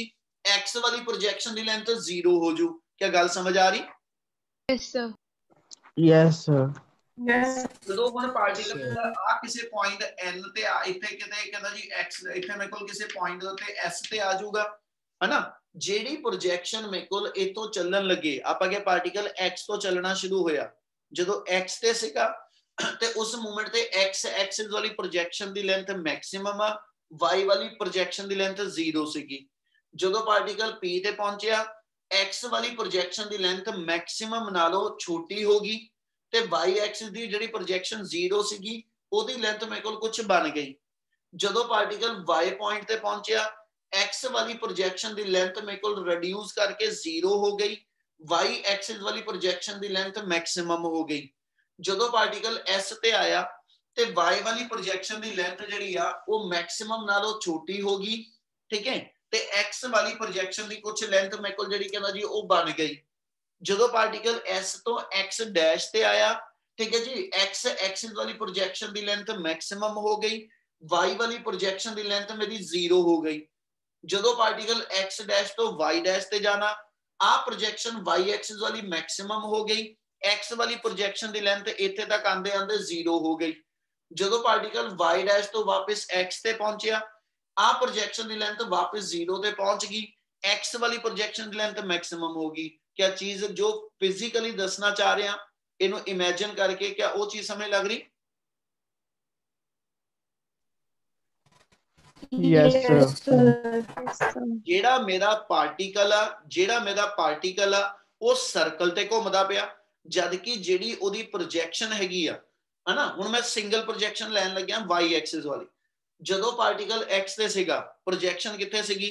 x वाली प्रोजेक्शन की लेंथ जीरो हो जू। क्या गल समझ आ रही? Yes, sir. Yes, sir. ਜਦੋਂ ਹੁਣ ਪਾਰਟੀਕਲ ਆ ਕਿਸੇ ਪੁਆਇੰਟ n ਤੇ ਆ ਇੱਥੇ ਕਿਤੇ ਕਹਿੰਦਾ ਜੀ x ਇੱਥੇ ਮੇਰੇ ਕੋਲ ਕਿਸੇ ਪੁਆਇੰਟ ਦੇ ਉੱਤੇ s ਤੇ ਆ ਜਾਊਗਾ ਹਨਾ। ਜਿਹੜੀ ਪ੍ਰੋਜੈਕਸ਼ਨ ਮੇਰੇ ਕੋਲ ਇਤੋਂ ਚੱਲਣ ਲੱਗੇ ਆਪਾਂ ਕਿ ਪਾਰਟੀਕਲ x ਤੋਂ ਚੱਲਣਾ ਸ਼ੁਰੂ ਹੋਇਆ ਜਦੋਂ x ਤੇ ਸੀਗਾ ਤੇ ਉਸ ਮੂਮੈਂਟ ਤੇ x ਐਕਸਿਸ ਵਾਲੀ ਪ੍ਰੋਜੈਕਸ਼ਨ ਦੀ ਲੈਂਥ ਮੈਕਸਿਮਮ ਆ y ਵਾਲੀ ਪ੍ਰੋਜੈਕਸ਼ਨ ਦੀ ਲੈਂਥ ਜ਼ੀਰੋ ਸੀਗੀ। ਜਦੋਂ ਪਾਰਟੀਕਲ p ਤੇ ਪਹੁੰਚਿਆ x ਵਾਲੀ ਪ੍ਰੋਜੈਕਸ਼ਨ ਦੀ ਲੈਂਥ ਮੈਕਸਿਮਮ ਨਾਲੋਂ ਛੋਟੀ ਹੋ ਗਈ ਤੇ y ਐਕਸਿਸ ਦੀ ਜਿਹੜੀ ਪ੍ਰੋਜੈਕਸ਼ਨ ਜ਼ੀਰੋ ਸੀਗੀ ਉਹਦੀ ਲੈਂਥ ਮੇਰੇ ਕੋਲ ਕੁਝ ਬਣ ਗਈ। ਜਦੋਂ ਪਾਰਟੀਕਲ y ਪੁਆਇੰਟ ਤੇ ਪਹੁੰਚਿਆ x ਵਾਲੀ ਪ੍ਰੋਜੈਕਸ਼ਨ ਦੀ ਲੈਂਥ ਮੇਰੇ ਕੋਲ ਰਿਡਿਊਸ ਕਰਕੇ ਜ਼ੀਰੋ ਹੋ ਗਈ y ਐਕਸਿਸ ਵਾਲੀ ਪ੍ਰੋਜੈਕਸ਼ਨ ਦੀ ਲੈਂਥ ਮੈਕਸਿਮਮ ਹੋ ਗਈ। ਜਦੋਂ ਪਾਰਟੀਕਲ s ਤੇ ਆਇਆ ਤੇ y ਵਾਲੀ ਪ੍ਰੋਜੈਕਸ਼ਨ ਦੀ ਲੈਂਥ ਜਿਹੜੀ ਆ ਉਹ ਮੈਕਸਿਮਮ ਨਾਲੋਂ ਛੋਟੀ ਹੋ ਗਈ ਠੀਕ ਹੈ ਤੇ x ਵਾਲੀ ਪ੍ਰੋਜੈਕਸ਼ਨ ਦੀ ਕੁਝ ਲੈਂਥ ਮੇਰੇ ਕੋਲ ਜਿਹੜੀ ਕਹਿੰਦਾ ਜੀ ਉਹ ਬਣ ਗਈ। ਜਦੋਂ ਪਾਰਟੀਕਲ s ਤੋਂ x ਡੈਸ਼ ਤੇ ਆਇਆ ਠੀਕ ਹੈ ਜੀ x ਐਕਸਿਸ ਵਾਲੀ ਪ੍ਰੋਜੈਕਸ਼ਨ ਦੀ ਲੈਂਥ ਮੈਕਸਿਮਮ ਹੋ ਗਈ y ਵਾਲੀ ਪ੍ਰੋਜੈਕਸ਼ਨ ਦੀ ਲੈਂਥ ਮੇਰੀ ਜ਼ੀਰੋ ਹੋ ਗਈ। ਜਦੋਂ ਪਾਰਟੀਕਲ x ਡੈਸ਼ ਤੋਂ y ਡੈਸ਼ ਤੇ ਜਾਣਾ ਆ ਪ੍ਰੋਜੈਕਸ਼ਨ y ਐਕਸਿਸ ਵਾਲੀ ਮੈਕਸਿਮਮ ਹੋ ਗਈ x ਵਾਲੀ ਪ੍ਰੋਜੈਕਸ਼ਨ ਦੀ ਲੈਂਥ ਇੱਥੇ ਤੱਕ ਆਂਦੇ ਆਂਦੇ ਜ਼ੀਰੋ ਹੋ ਗਈ। ਜਦੋਂ ਪਾਰਟੀਕਲ y ਡੈਸ਼ ਤੋਂ ਵਾਪਸ x ਤੇ ਪਹੁੰਚਿਆ ਆ ਪ੍ਰੋਜੈਕਸ਼ਨ ਦੀ ਲੈਂਥ ਵਾਪਸ ਜ਼ੀਰੋ ਤੇ ਪਹੁੰਚ ਗਈ x ਵਾਲੀ ਪ੍ਰੋਜੈਕਸ਼ਨ ਦੀ ਲੈਂਥ ਮੈਕਸਿਮਮ ਹੋ ਗਈ। क्या चीज जो फिजिकली दसना चाह रहे हैं इन्हों इमेजिन करके क्या वो चीज समझ लग रही? Yes, sir. जेड़ा मेरा पार्टिकल आ जेड़ा मेरा पार्टिकल आ वो सर्कल ते घूमदा पिया जबकि जेड़ी ओदी प्रोजेक्शन हैगी आ है ना हुण मैं सिंगल प्रोजेक्शन लैन लग्या y एक्सिस वाली जदों पार्टिकल x ते सीगा प्रोजेक्शन कित्थे सीगी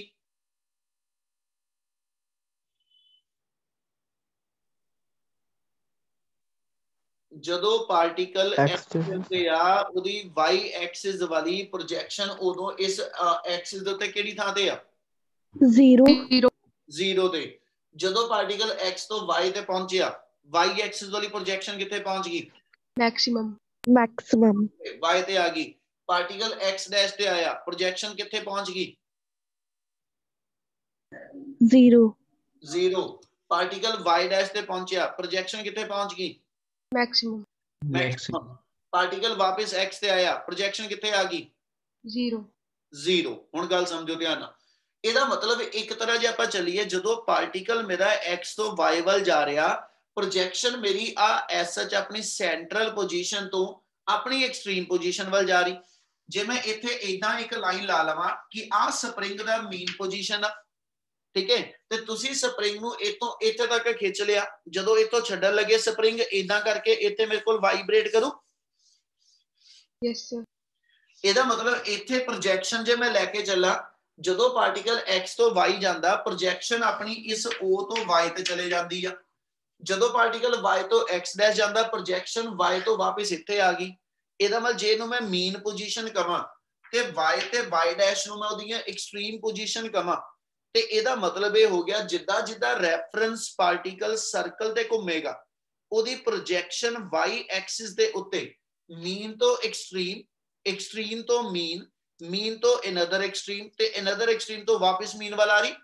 ਜਦੋਂ ਪਾਰਟੀਕਲ x ਤੇ ਆ ਉਹਦੀ y ਐਕਸਿਸ ਵਾਲੀ ਪ੍ਰੋਜੈਕਸ਼ਨ ਉਦੋਂ ਇਸ ਐਕਸਿਸ ਦੇ ਉੱਤੇ ਕਿਹੜੀ ਥਾਂ ਤੇ ਆ ਜ਼ੀਰੋ ਜ਼ੀਰੋ ਤੇ। ਜਦੋਂ ਪਾਰਟੀਕਲ x ਤੋਂ y ਤੇ ਪਹੁੰਚਿਆ y ਐਕਸਿਸ ਵਾਲੀ ਪ੍ਰੋਜੈਕਸ਼ਨ ਕਿੱਥੇ ਪਹੁੰਚ ਗਈ ਮੈਕਸਿਮਮ ਮੈਕਸਿਮਮ y ਤੇ ਆ ਗਈ। ਪਾਰਟੀਕਲ x ਡੈਸ਼ ਤੇ ਆਇਆ ਪ੍ਰੋਜੈਕਸ਼ਨ ਕਿੱਥੇ ਪਹੁੰਚ ਗਈ zero zero. Particle y dash ਤੇ ਪਹੁੰਚਿਆ ਪ੍ਰੋਜੈਕਸ਼ਨ ਕਿੱਥੇ ਪਹੁੰਚ ਗਈ ਮੈਕਸਿਮਮ ਮੈਕਸਿਮਮ। ਪਾਰਟੀਕਲ ਵਾਪਸ x ਤੇ ਆਇਆ ਪ੍ਰੋਜੈਕਸ਼ਨ ਕਿੱਥੇ ਆ ਗਈ ਜ਼ੀਰੋ ਜ਼ੀਰੋ। ਹੁਣ ਗੱਲ ਸਮਝੋ ਧਿਆਨ ਨਾਲ ਇਹਦਾ ਮਤਲਬ ਇੱਕ ਤਰ੍ਹਾਂ ਜੇ ਆਪਾਂ ਚੱਲੀਏ ਜਦੋਂ ਪਾਰਟੀਕਲ ਮੇਰਾ x ਤੋਂ y ਵੱਲ ਜਾ ਰਿਹਾ ਪ੍ਰੋਜੈਕਸ਼ਨ ਮੇਰੀ ਆ ਐਸ ਸੱਚ ਆਪਣੀ ਸੈਂਟਰਲ ਪੋਜੀਸ਼ਨ ਤੋਂ ਆਪਣੀ ਐਕਸਟ੍ਰੀਮ ਪੋਜੀਸ਼ਨ ਵੱਲ ਜਾ ਰਹੀ। ਜੇ ਮੈਂ ਇੱਥੇ ਇਦਾਂ ਇੱਕ ਲਾਈਨ ਲਾ ਲਵਾਂ ਕਿ ਆ ਸਪਰਿੰਗ ਦਾ ਮੀਨ ਪੋਜੀਸ਼ਨ ਆ ਠੀਕ ਹੈ ਤੇ ਤੁਸੀਂ ਸਪਰਿੰਗ ਨੂੰ ਇਤੋਂ ਇੱਥੇ ਤੱਕ ਖਿੱਚ ਲਿਆ ਜਦੋਂ ਇਤੋਂ ਛੱਡਣ ਲੱਗੇ ਸਪਰਿੰਗ ਇਦਾਂ ਕਰਕੇ ਇੱਥੇ ਮੇਰੇ ਕੋਲ ਵਾਈਬ੍ਰੇਟ ਕਰੂ ਯੈਸ ਸਰ। ਇਹਦਾ ਮਤਲਬ ਇੱਥੇ ਪ੍ਰੋਜੈਕਸ਼ਨ ਜੇ ਮੈਂ ਲੈ ਕੇ ਚੱਲਾਂ ਜਦੋਂ ਪਾਰਟੀਕਲ x ਤੋਂ y ਜਾਂਦਾ ਪ੍ਰੋਜੈਕਸ਼ਨ ਆਪਣੀ ਇਸ O ਤੋਂ y ਤੇ ਚਲੇ ਜਾਂਦੀ ਆ। ਜਦੋਂ ਪਾਰਟੀਕਲ y ਤੋਂ x ਡੈਸ਼ ਜਾਂਦਾ ਪ੍ਰੋਜੈਕਸ਼ਨ y ਤੋਂ ਵਾਪਸ ਇੱਥੇ ਆ ਗਈ। ਇਹਦਾ ਮਤਲਬ ਜੇ ਨੂੰ ਮੈਂ ਮੀਨ ਪੋਜੀਸ਼ਨ ਕਵਾਂ ਤੇ y ਤੇ y ਡੈਸ਼ ਨੂੰ ਮੈਂ ਉਹਦੀਆਂ ਐਕਸਟ੍ਰੀਮ ਪੋਜੀਸ਼ਨ ਕਵਾਂ ਤੇ ਇਹਦਾ ਮਤਲਬ ਇਹ ਹੋ ਗਿਆ ਜਿੱਦਾਂ ਜਿੱਦਾਂ ਰੈਫਰੈਂਸ ਪਾਰਟੀਕਲ ਸਰਕਲ ਤੇ ਘੁੰਮੇਗਾ ਉਹਦੀ ਪ੍ਰੋਜੈਕਸ਼ਨ y ਐਕਸਿਸ ਦੇ ਉੱਤੇ ਮੀਨ ਤੋਂ ਐਕਸਟ੍ਰੀਮ ਐਕਸਟ੍ਰੀਮ ਤੋਂ ਮੀਨ ਮੀਨ ਤੋਂ ਅਨਦਰ ਐਕਸਟ੍ਰੀਮ ਤੇ ਅਨਦਰ ਐਕਸਟ੍ਰੀਮ ਤੋਂ ਵਾਪਸ ਮੀਨ ਵੱਲ ਆ ਰਹੀ।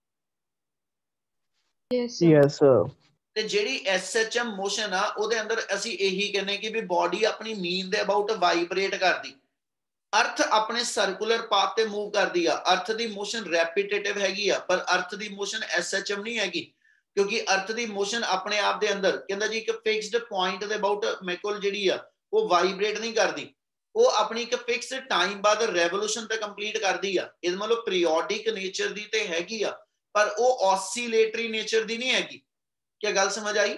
Yes Yes, sir. ਤੇ ਜਿਹੜੀ ਐਸ ਐਚ ਐਮ ਮੋਸ਼ਨ ਆ ਉਹਦੇ ਅੰਦਰ ਅਸੀਂ ਇਹੀ ਕਹਿੰਦੇ ਕਿ ਵੀ ਬਾਡੀ ਆਪਣੀ ਮੀਨ ਦੇ ਅਬਾਊਟ ਵਾਈਬ੍ਰੇਟ ਕਰਦੀ ਅਰਥ ਆਪਣੇ ਸਰਕੂਲਰ ਪਾਥ ਤੇ ਮੂਵ ਕਰਦੀ ਆ। ਅਰਥ ਦੀ ਮੋਸ਼ਨ ਰੈਪੀਟੇਟਿਵ ਹੈਗੀ ਆ ਪਰ ਅਰਥ ਦੀ ਮੋਸ਼ਨ ਐਸ ਐਚ ਐਮ ਨਹੀਂ ਹੈਗੀ ਕਿਉਂਕਿ ਅਰਥ ਦੀ ਮੋਸ਼ਨ ਆਪਣੇ ਆਪ ਦੇ ਅੰਦਰ ਕਹਿੰਦਾ ਜੀ ਇੱਕ ਫਿਕਸਡ ਪੁਆਇੰਟ ਦੇ ਅਬਾਊਟ ਮੇਰੇ ਕੋਲ ਜਿਹੜੀ ਆ ਉਹ ਵਾਈਬ੍ਰੇਟ ਨਹੀਂ ਕਰਦੀ ਉਹ ਆਪਣੀ ਇੱਕ ਫਿਕਸਡ ਟਾਈਮ ਬਾਅਦ ਰੈਵੋਲੂਸ਼ਨ ਤੇ ਕੰਪਲੀਟ ਕਰਦੀ ਆ। ਇਹਦਾ ਮਤਲਬ ਪੀਰੀਓਡਿਕ ਨੇਚਰ ਦੀ ਤੇ ਹੈਗੀ ਆ ਪਰ ਉਹ ਆਸੀਲੇਟਰੀ ਨੇਚਰ ਦੀ ਨਹੀਂ ਹੈਗੀ। ਕੀ ਗੱਲ ਸਮਝ ਆਈ?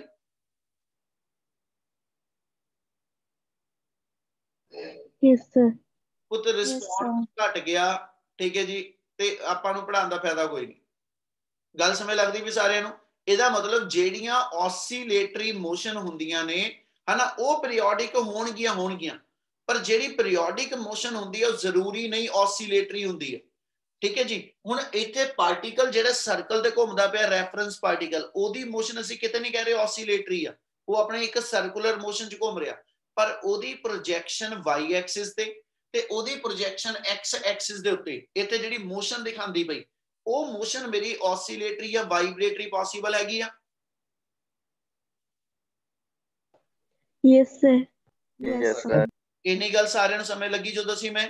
Yes sir. ਪੁੱਤ ਰਿਸਪੌਂਸ ਘਟ ਗਿਆ ਠੀਕ ਹੈ ਜੀ ਤੇ ਆਪਾਂ ਨੂੰ ਪੜਾਉਣ ਦਾ ਫਾਇਦਾ ਕੋਈ ਨਹੀਂ। ਗੱਲ ਸਮਝ ਲੱਗਦੀ ਵੀ ਸਾਰਿਆਂ ਨੂੰ? ਇਹਦਾ ਮਤਲਬ ਜਿਹੜੀਆਂ ਆਸੀਲੇਟਰੀ ਮੋਸ਼ਨ ਹੁੰਦੀਆਂ ਨੇ ਹਨਾ ਉਹ ਪੀਰੀਓਡਿਕ ਹੋਣਗੀਆਂ ਹੋਣਗੀਆਂ ਪਰ ਜਿਹੜੀ ਪੀਰੀਓਡਿਕ ਮੋਸ਼ਨ ਹੁੰਦੀ ਹੈ ਉਹ ਜ਼ਰੂਰੀ ਨਹੀਂ ਆਸੀਲੇਟਰੀ ਹੁੰਦੀ ਹੈ ਠੀਕ ਹੈ ਜੀ। ਹੁਣ ਇੱਥੇ ਪਾਰਟੀਕਲ ਜਿਹੜਾ ਸਰਕਲ ਤੇ ਘੁੰਮਦਾ ਪਿਆ ਰੈਫਰੈਂਸ ਪਾਰਟੀਕਲ ਉਹਦੀ ਮੋਸ਼ਨ ਅਸੀਂ ਕਿਤੇ ਨਹੀਂ ਕਹਿ ਰਹੇ ਆਸੀਲੇਟਰੀ ਆ ਉਹ ਆਪਣੇ ਇੱਕ ਸਰਕੂਲਰ ਮੋਸ਼ਨ 'ਚ ਘੁੰਮ ਰਿਹਾ ਪਰ ਉਹਦੀ ਪ੍ਰੋਜੈਕਸ਼ਨ y ਐਕਸਿਸ ਤੇ ਤੇ ਉਹਦੀ ਪ੍ਰੋਜੈਕਸ਼ਨ x ਐਕਸਿਸ ਦੇ ਉੱਤੇ ਇੱਥੇ ਜਿਹੜੀ ਮੋਸ਼ਨ ਦਿਖਾਉਂਦੀ ਪਈ ਉਹ ਮੋਸ਼ਨ ਮੇਰੀ ਔਸੀਲੇਟਰੀ ਜਾਂ ਵਾਈਬ੍ਰੇਟਰੀ ਪੋਸੀਬਲ ਹੈਗੀ ਆ? Yes, sir. Yes, sir. ਇੰਨੀ ਗੱਲ ਸਾਰਿਆਂ ਨੂੰ ਸਮਝ ਲੱਗੀ ਜੋ ਦੱਸੀ ਮੈਂ?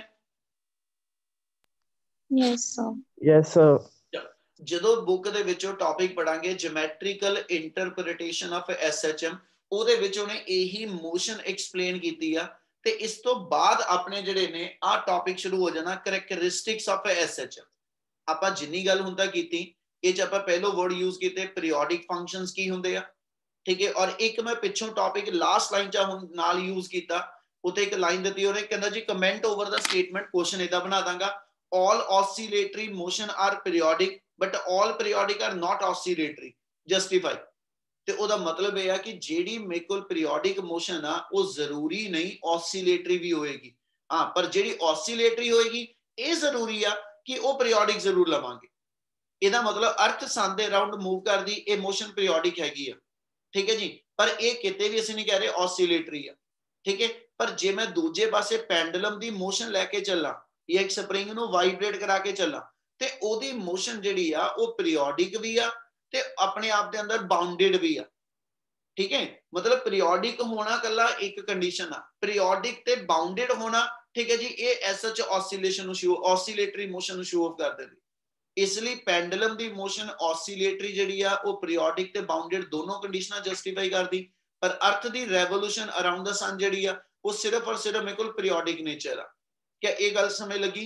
Yes, sir. Yes, sir. ਜਦੋਂ ਬੁੱਕ ਦੇ ਵਿੱਚੋਂ ਟੌਪਿਕ ਪੜਾਂਗੇ geometrical interpretation of S H M, ਉਹਦੇ ਵਿੱਚ ਉਹਨੇ ਇਹੀ ਮੋਸ਼ਨ ਐਕਸਪਲੇਨ ਕੀਤੀ ਆ। ਤੇ ਇਸ ਤੋਂ ਬਾਅਦ ਆਪਣੇ ਜਿਹੜੇ ਨੇ ਆਹ ਟੌਪਿਕ ਸ਼ੁਰੂ ਹੋ ਜਾਣਾ characteristics of S H M. ਆਪਾਂ ਜਿੰਨੀ ਗੱਲ ਹੁਣ ਤੱਕ ਕੀਤੀ ਇਹ ਚ ਆਪਾਂ ਪਹਿਲੋ ਵਰਡ ਯੂਜ਼ ਕੀਤੇ ਪੀਰੀਓਡਿਕ ਫੰਕਸ਼ਨਸ ਕੀ ਹੁੰਦੇ ਆ, ਠੀਕ ਹੈ। ਔਰ ਇੱਕ ਮੈਂ ਪਿੱਛੋਂ ਟੌਪਿਕ ਲਾਸਟ ਲਾਈਨ ਚ ਹੁਣ ਨਾਲ ਯੂਜ਼ ਕੀਤਾ, ਉੱਥੇ ਇੱਕ ਲਾਈਨ ਦਿੱਤੀ ਉਹਨੇ, ਕਹਿੰਦਾ ਜੀ ਕਮੈਂਟ ਓਵਰ ਦਾ ਸਟੇਟਮੈਂਟ ਕੁਐਸਚਨ ਇਹਦਾ ਬਣਾ ਦਾਂਗਾ, all oscillatory motion are periodic but all periodic are not oscillatory, justify। ਤੇ ਉਹਦਾ ਮਤਲਬ ਇਹ ਆ ਕਿ ਜਿਹੜੀ ਮੇਰੇ ਕੋਲ ਪੀਰੀਓਡਿਕ ਮੋਸ਼ਨ ਆ ਉਹ ਜ਼ਰੂਰੀ ਨਹੀਂ oscillatory ਵੀ ਹੋਏਗੀ, ਹਾਂ, ਪਰ ਜਿਹੜੀ oscillatory ਹੋਏਗੀ ਇਹ ਜ਼ਰੂਰੀ ਆ ਕਿ ਉਹ ਪੀਰੀਓਡਿਕ ਜ਼ਰੂਰ ਲਵਾਂਗੇ। ਇਹਦਾ ਮਤਲਬ ਅਰਥ ਸੰਦ ਦੇ ਅਰਾਊਂਡ ਮੂਵ ਕਰਦੀ ਇਹ ਮੋਸ਼ਨ ਪੀਰੀਓਡਿਕ ਹੈਗੀ ਆ, ਠੀਕ ਹੈ ਜੀ। ਪਰ ਇਹ ਕਿਤੇ ਵੀ ਅਸੀਂ ਨਹੀਂ ਕਹਿ ਰਹੇ oscillatory ਆ, ਠੀਕ ਹੈ। ਪਰ ਜੇ ਮੈਂ ਦੂਜੇ ਪਾਸੇ ਪੈਂਡੂਲਮ ਦੀ ਮੋਸ਼ਨ ਲੈ ਕੇ ਚੱਲਾਂ ਜਾਂ ਇੱਕ ਸਪਰਿੰਗ ਨੂੰ ਵਾਈਬ੍ਰੇਟ ਕਰਾ ਕੇ ਚੱਲਾਂ ਤੇ ਉਹਦੀ ਮੋਸ਼ਨ ਜਿਹੜੀ ਆ ਉਹ ਪੀਰੀਓਡਿਕ ਵੀ ਆ ਤੇ ਆਪਣੇ ਆਪ ਦੇ ਅੰਦਰ ਬਾਉਂਡਡ ਵੀ ਆ, ਠੀਕ ਹੈ। ਮਤਲਬ ਪੀਰੀਓਡਿਕ ਹੋਣਾ ਕੱਲਾ ਇੱਕ ਕੰਡੀਸ਼ਨ ਆ, ਪੀਰੀਓਡਿਕ ਤੇ ਬਾਉਂਡਡ ਹੋਣਾ, ਠੀਕ ਹੈ ਜੀ, ਇਹ ਐਸ ਸੱਚ ਆਸੀਲੇਸ਼ਨ ਨੂੰ ਸ਼ੋ ਆਸੀਲੇਟਰੀ ਮੋਸ਼ਨ ਨੂੰ ਸ਼ੋ ਆਫ ਕਰਦੇ ਨੇ। ਇਸ ਲਈ ਪੈਂਡੂਲਮ ਦੀ ਮੋਸ਼ਨ ਆਸੀਲੇਟਰੀ ਜਿਹੜੀ ਆ ਉਹ ਪੀਰੀਓਡਿਕ ਤੇ ਬਾਉਂਡਡ ਦੋਨੋਂ ਕੰਡੀਸ਼ਨਾਂ ਜਸਟੀਫਾਈ ਕਰਦੀ, ਪਰ ਅਰਥ ਦੀ ਰੈਵੋਲੂਸ਼ਨ ਅਰਾਊਂਡ ਦਾ ਸਨ ਜਿਹੜੀ ਆ ਉਹ ਸਿਰਫ ਔਰ ਸਿਰਫ ਮੇਰੇ ਕੋਲ ਪੀਰੀਓਡਿਕ ਨੇਚਰ ਆ। क्या ये गल समझ लगी?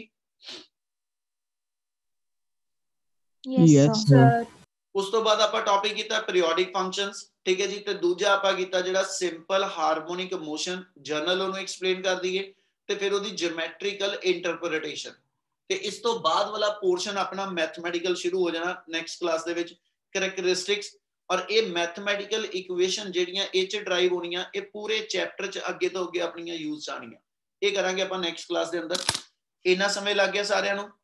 Yes, Yes, sir. sir. उस तो बाद ਆਪਾਂ ਟੌਪਿਕ ਕੀਤਾ ਪੀਰੀਓਡਿਕ ਫੰਕਸ਼ਨਸ, ਠੀਕ ਹੈ ਜੀ। ਤੇ ਦੂਜਾ ਆਪਾਂ ਕੀਤਾ ਜਿਹੜਾ ਸਿੰਪਲ ਹਾਰਮੋਨਿਕ ਮੋਸ਼ਨ, ਜਨਰਲ ਉਹਨੂੰ ਐਕਸਪਲੇਨ ਕਰ ਦਈਏ ਤੇ ਫਿਰ ਉਹਦੀ ਜਿਓਮੈਟ੍ਰੀਕਲ ਇੰਟਰਪ੍ਰੀਟੇਸ਼ਨ। ਤੇ ਇਸ ਤੋਂ ਬਾਅਦ ਵਾਲਾ ਪੋਰਸ਼ਨ ਆਪਣਾ ਮੈਥਮੈਟੀਕਲ ਸ਼ੁਰੂ ਹੋ ਜਾਣਾ ਨੈਕਸਟ ਕਲਾਸ ਦੇ ਵਿੱਚ, ਕਰੈਕਟਰਿਸਟਿਕਸ। ਔਰ ਇਹ ਮੈਥਮੈਟੀਕਲ ਇਕੁਏਸ਼ਨ ਜਿਹੜੀਆਂ ਇਹ ਚ ਡਰਾਈਵ ਹੋਣੀਆਂ, ਇਹ ਪੂਰੇ ਚੈਪਟਰ ਚ ਅੱਗੇ ਤੋਂ ਅੱਗੇ ਆਪਣੀਆਂ ਯੂਜ਼ ਆਣੀਆਂ। ਇਹ ਕਰਾਂਗੇ ਆਪਾਂ ਨੈਕਸਟ ਕਲਾਸ ਦੇ ਅੰਦਰ। ਇੰਨਾ ਸਮੇਂ ਲੱਗ ਗਿਆ ਸਾਰਿਆਂ ਨੂੰ?